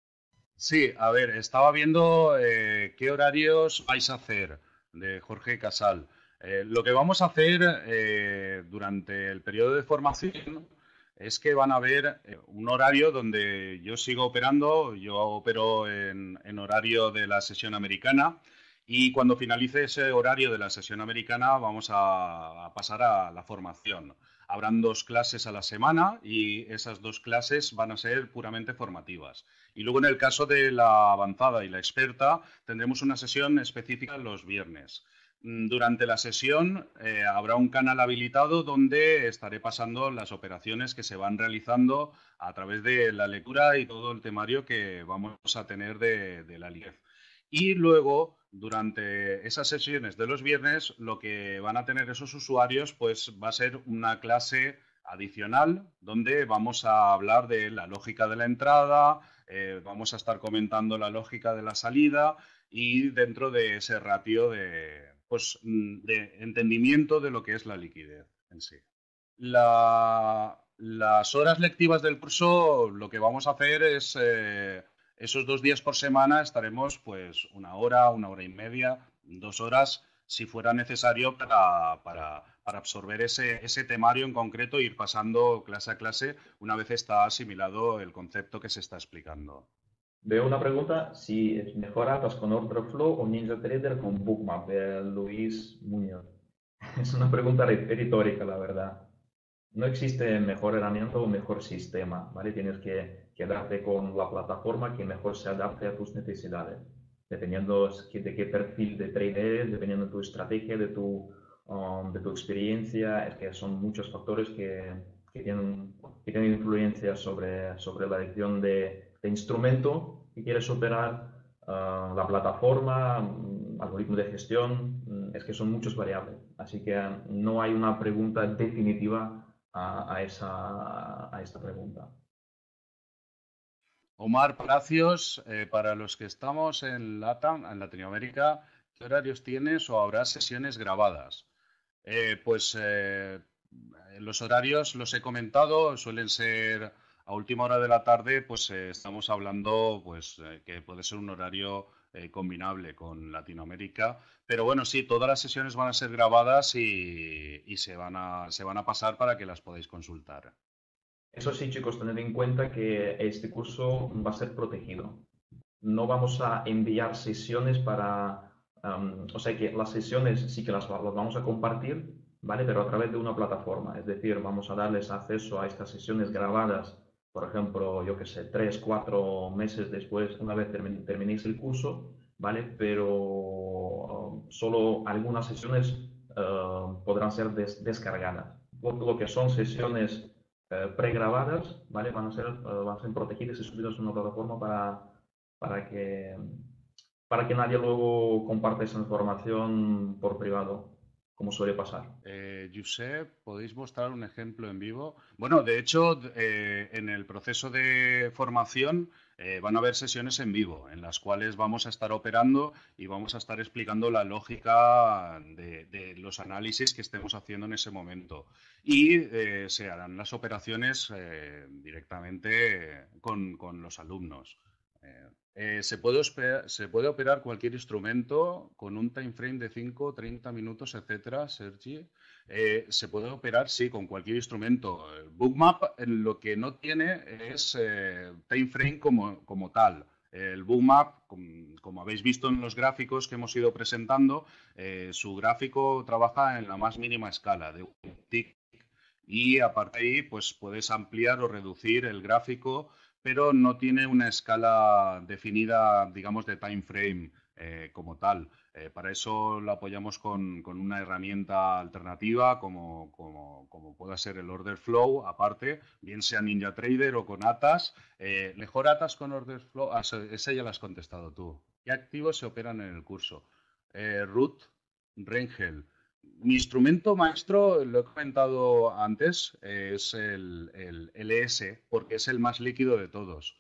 Sí, a ver, estaba viendo eh, qué horarios vais a hacer de Jorge Casal. Eh, lo que vamos a hacer eh, durante el periodo de formación es que van a ver eh, un horario donde yo sigo operando, yo opero en, en horario de la sesión americana, y cuando finalice ese horario de la sesión americana vamos a, a pasar a la formación. Habrán dos clases a la semana y esas dos clases van a ser puramente formativas. Y luego en el caso de la avanzada y la experta tendremos una sesión específica los viernes. Durante la sesión eh, habrá un canal habilitado donde estaré pasando las operaciones que se van realizando a través de la lectura y todo el temario que vamos a tener de, de la liquidez. Y luego, durante esas sesiones de los viernes, lo que van a tener esos usuarios pues va a ser una clase adicional donde vamos a hablar de la lógica de la entrada, eh, vamos a estar comentando la lógica de la salida y dentro de ese ratio de, pues, de entendimiento de lo que es la liquidez en sí. La, las horas lectivas del curso, lo que vamos a hacer es, eh, esos dos días por semana estaremos pues una hora, una hora y media, dos horas, si fuera necesario para, para, para absorber ese, ese temario en concreto e ir pasando clase a clase una vez está asimilado el concepto que se está explicando. Veo una pregunta, si es mejor Atlas con Order Flow o NinjaTrader con Bookmap, de Luis Muñoz. Es una pregunta retórica, la verdad. No existe mejor herramienta o mejor sistema, ¿vale? Tienes que quedarte con la plataforma que mejor se adapte a tus necesidades, dependiendo de qué perfil de trader eres, dependiendo de tu estrategia, de tu, um, de tu experiencia. Es que son muchos factores que, que, tienen, que tienen influencia sobre, sobre la elección de, de instrumento que quieres operar, uh, la plataforma, um, algoritmo de gestión. Um, es que son muchas variables, así que um, no hay una pregunta definitiva A, a, esa, a esta pregunta. Omar Palacios, eh, para los que estamos en LATAM, en Latinoamérica, ¿qué horarios tienes o habrá sesiones grabadas? Eh, pues eh, los horarios los he comentado, suelen ser a última hora de la tarde, pues eh, estamos hablando pues eh, que puede ser un horario eh, combinable con Latinoamérica, pero bueno, sí, todas las sesiones van a ser grabadas y, y se van a, se van a pasar para que las podáis consultar. Eso sí, chicos, tened en cuenta que este curso va a ser protegido. No vamos a enviar sesiones para... Um, o sea que las sesiones sí que las, las vamos a compartir, ¿vale? Pero a través de una plataforma. Es decir, vamos a darles acceso a estas sesiones grabadas, por ejemplo, yo que sé, tres, cuatro meses después, una vez terminéis el curso, ¿vale? Pero um, solo algunas sesiones eh, podrán ser des descargadas. Lo, lo, que son sesiones eh, pregrabadas, ¿vale? Van a ser, uh, van a ser protegidas y subidas a una plataforma para, para, que, para que nadie luego comparte esa información por privado, como suele pasar. Eh, Josep, ¿podéis mostrar un ejemplo en vivo? Bueno, de hecho, eh, en el proceso de formación eh, van a haber sesiones en vivo en las cuales vamos a estar operando y vamos a estar explicando la lógica de, de los análisis que estemos haciendo en ese momento. Y eh, se harán las operaciones eh, directamente con, con los alumnos. Eh, eh, se puede, se puede operar cualquier instrumento con un time frame de cinco, treinta minutos, etcétera, Sergi. Eh, se puede operar, sí, con cualquier instrumento. El Bookmap lo que no tiene es eh, time frame como, como tal. El Bookmap, como, como habéis visto en los gráficos que hemos ido presentando, eh, su gráfico trabaja en la más mínima escala, de un tick. Y aparte de ahí, pues puedes ampliar o reducir el gráfico, pero no tiene una escala definida, digamos, de time frame eh, como tal. Eh, para eso lo apoyamos con, con una herramienta alternativa como, como, como pueda ser el Order Flow, aparte, bien sea NinjaTrader o con Atas. Eh, mejor Atas con Order Flow, ah, esa ya la has contestado tú. ¿Qué activos se operan en el curso? Eh, Root, Rengel. Mi instrumento maestro, lo he comentado antes, es el, el L S, porque es el más líquido de todos.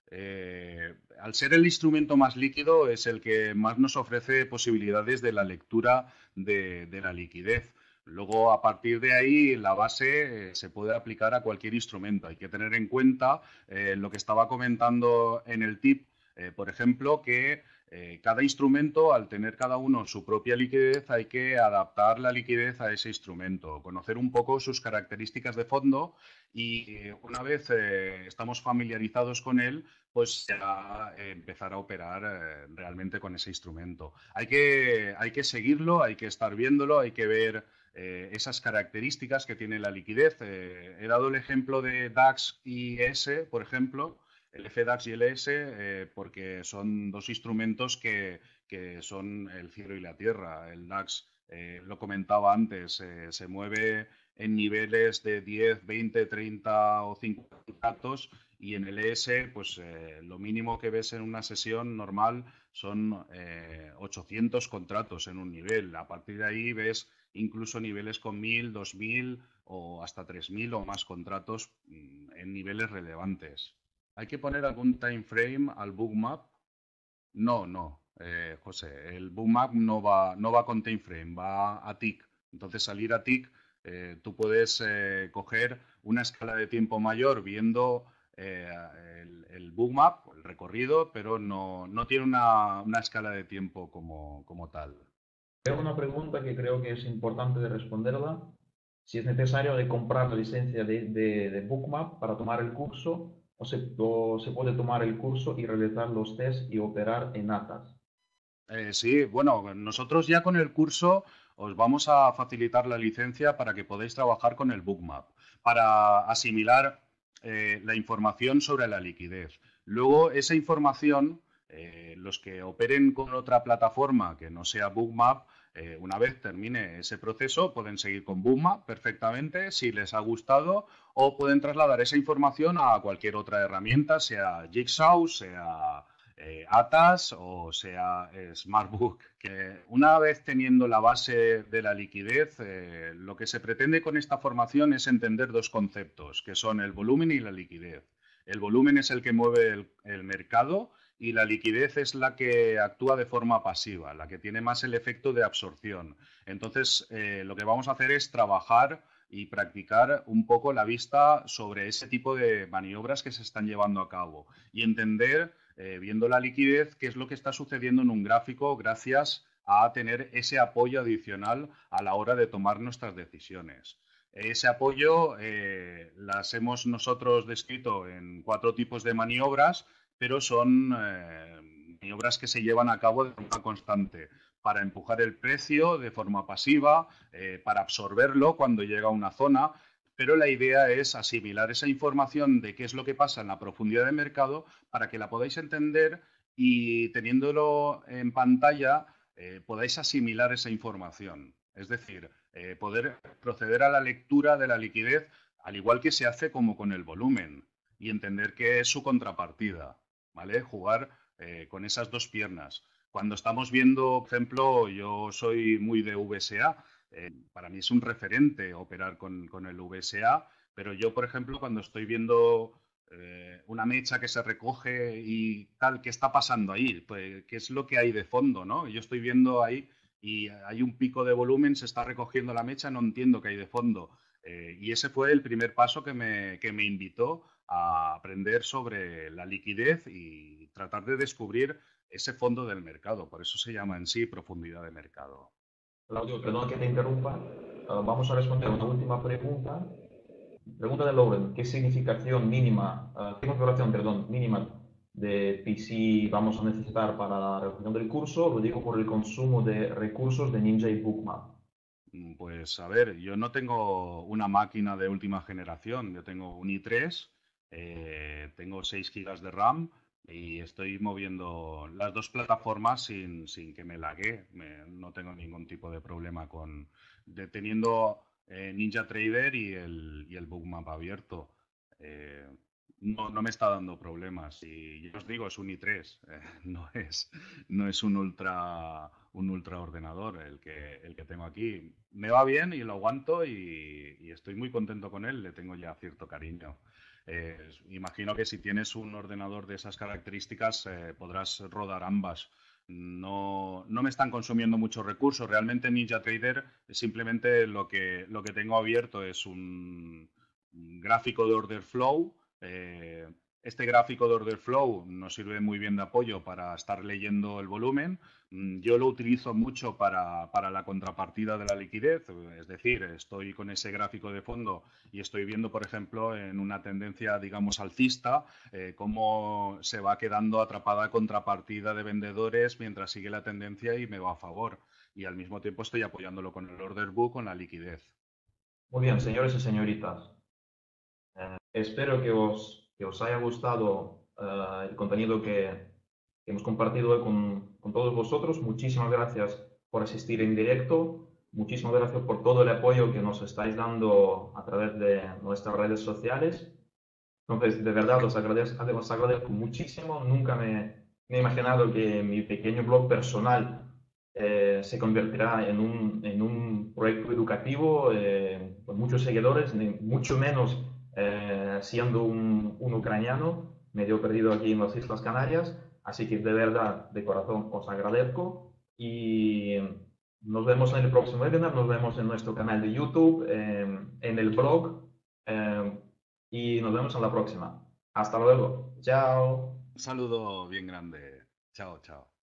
Eh, al ser el instrumento más líquido, es el que más nos ofrece posibilidades de la lectura de, de la liquidez. Luego, a partir de ahí, la base eh, se puede aplicar a cualquier instrumento. Hay que tener en cuenta eh, lo que estaba comentando en el tip, eh, por ejemplo, que eh, cada instrumento, al tener cada uno su propia liquidez, hay que adaptar la liquidez a ese instrumento, conocer un poco sus características de fondo y eh, una vez eh, estamos familiarizados con él, pues ya eh, empezar a operar eh, realmente con ese instrumento. Hay que, hay que seguirlo, hay que estar viéndolo, hay que ver eh, esas características que tiene la liquidez. Eh, he dado el ejemplo de DAX y E S, por ejemplo, el F DAX y el E S, eh, porque son dos instrumentos que, que, son el cielo y la tierra. El DAX, eh, lo comentaba antes, eh, se mueve en niveles de diez, veinte, treinta o cincuenta datos y en el E S, pues eh, lo mínimo que ves en una sesión normal son eh, ochocientos contratos en un nivel. A partir de ahí ves incluso niveles con mil, dos mil o hasta tres mil o más contratos mmm, en niveles relevantes. ¿Hay que poner algún time frame al bookmap? No, no, eh, José, el bookmap no va, no va con time frame, va a tick. Entonces, salir a tick, eh, tú puedes eh, coger una escala de tiempo mayor viendo eh, el, el bookmap, el recorrido, pero no, no tiene una, una escala de tiempo como, como tal. Tengo una pregunta que creo que es importante de responderla. Si es necesario de comprar la licencia de, de, de Bookmap para tomar el curso o se, o se puede tomar el curso y realizar los tests y operar en Atas. Eh, sí, bueno, nosotros ya con el curso os vamos a facilitar la licencia para que podáis trabajar con el Bookmap, para asimilar eh, la información sobre la liquidez. Luego, esa información, eh, los que operen con otra plataforma que no sea Bookmap, eh, una vez termine ese proceso, pueden seguir con Bookmap perfectamente, si les ha gustado, o pueden trasladar esa información a cualquier otra herramienta, sea Jigsaw, sea eh, Atas o sea eh, Smartbook. Que una vez teniendo la base de la liquidez, eh, lo que se pretende con esta formación es entender dos conceptos, que son el volumen y la liquidez. El volumen es el que mueve el, el mercado y la liquidez es la que actúa de forma pasiva, la que tiene más el efecto de absorción. Entonces, eh, lo que vamos a hacer es trabajar y practicar un poco la vista sobre ese tipo de maniobras que se están llevando a cabo y entender, eh, viendo la liquidez, qué es lo que está sucediendo en un gráfico gracias a tener ese apoyo adicional a la hora de tomar nuestras decisiones. Ese apoyo eh, las hemos nosotros descrito en cuatro tipos de maniobras, pero son eh, maniobras que se llevan a cabo de forma constante para empujar el precio de forma pasiva, eh, para absorberlo cuando llega a una zona, pero la idea es asimilar esa información de qué es lo que pasa en la profundidad de mercado para que la podáis entender y teniéndolo en pantalla eh, podáis asimilar esa información. Es decir, eh, poder proceder a la lectura de la liquidez al igual que se hace como con el volumen y entender qué es su contrapartida, ¿vale? Jugar eh, con esas dos piernas. Cuando estamos viendo, por ejemplo, yo soy muy de V S A, eh, para mí es un referente operar con, con el V S A, pero yo, por ejemplo, cuando estoy viendo eh, una mecha que se recoge y tal, ¿qué está pasando ahí? Pues, ¿qué es lo que hay de fondo, no? Yo estoy viendo ahí y hay un pico de volumen, se está recogiendo la mecha, no entiendo qué hay de fondo. Eh, y ese fue el primer paso que me, que me invitó a aprender sobre la liquidez y tratar de descubrir ese fondo del mercado. Por eso se llama en sí profundidad de mercado. Claudio, perdón que te interrumpa. Uh, vamos a responder una última pregunta. Pregunta de Lauren, ¿qué significación mínima, uh, qué configuración, perdón, mínima de P C vamos a necesitar para la realización del curso? Lo digo por el consumo de recursos de Ninja y Bookmap. Pues a ver, yo no tengo una máquina de última generación, yo tengo un i tres, eh, tengo seis gigas de RAM y estoy moviendo las dos plataformas sin, sin que me lague. Me- no tengo ningún tipo de problema con de- teniendo eh, NinjaTrader y el, y el Bookmap abierto. Eh, no, no me está dando problemas y yo os digo, es un i tres, eh, no es, no es un ultra, un ultra ordenador el que, el que tengo aquí. Me va bien y lo aguanto y, y estoy muy contento con él, le tengo ya cierto cariño. Eh, imagino que si tienes un ordenador de esas características eh, podrás rodar ambas. No, no me están consumiendo muchos recursos. Realmente NinjaTrader simplemente lo que, lo que tengo abierto es un, un gráfico de order flow. Eh, este gráfico de order flow nos sirve muy bien de apoyo para estar leyendo el volumen. Mm, Yo lo utilizo mucho para, para la contrapartida de la liquidez, es decir, estoy con ese gráfico de fondo y estoy viendo, por ejemplo, en una tendencia, digamos, alcista, eh, cómo se va quedando atrapada contrapartida de vendedores mientras sigue la tendencia y me va a favor. Y al mismo tiempo estoy apoyándolo con el order book, con la liquidez. Muy bien, señores y señoritas. Eh, espero que os, que os haya gustado eh, el contenido que, que hemos compartido hoy con, con todos vosotros. Muchísimas gracias por asistir en directo. Muchísimas gracias por todo el apoyo que nos estáis dando a través de nuestras redes sociales. Entonces, de verdad, os agradezco, os agradezco muchísimo. Nunca me, me he imaginado que mi pequeño blog personal eh, se convertirá en un, en un proyecto educativo eh, con muchos seguidores, ni mucho menos eh, siendo un, un ucraniano medio perdido aquí en las Islas Canarias. Así que de verdad, de corazón, os agradezco y nos vemos en el próximo webinar, nos vemos en nuestro canal de YouTube, eh, en el blog. Eh, y nos vemos en la próxima. Hasta luego. Chao. Un saludo bien grande. Chao, chao.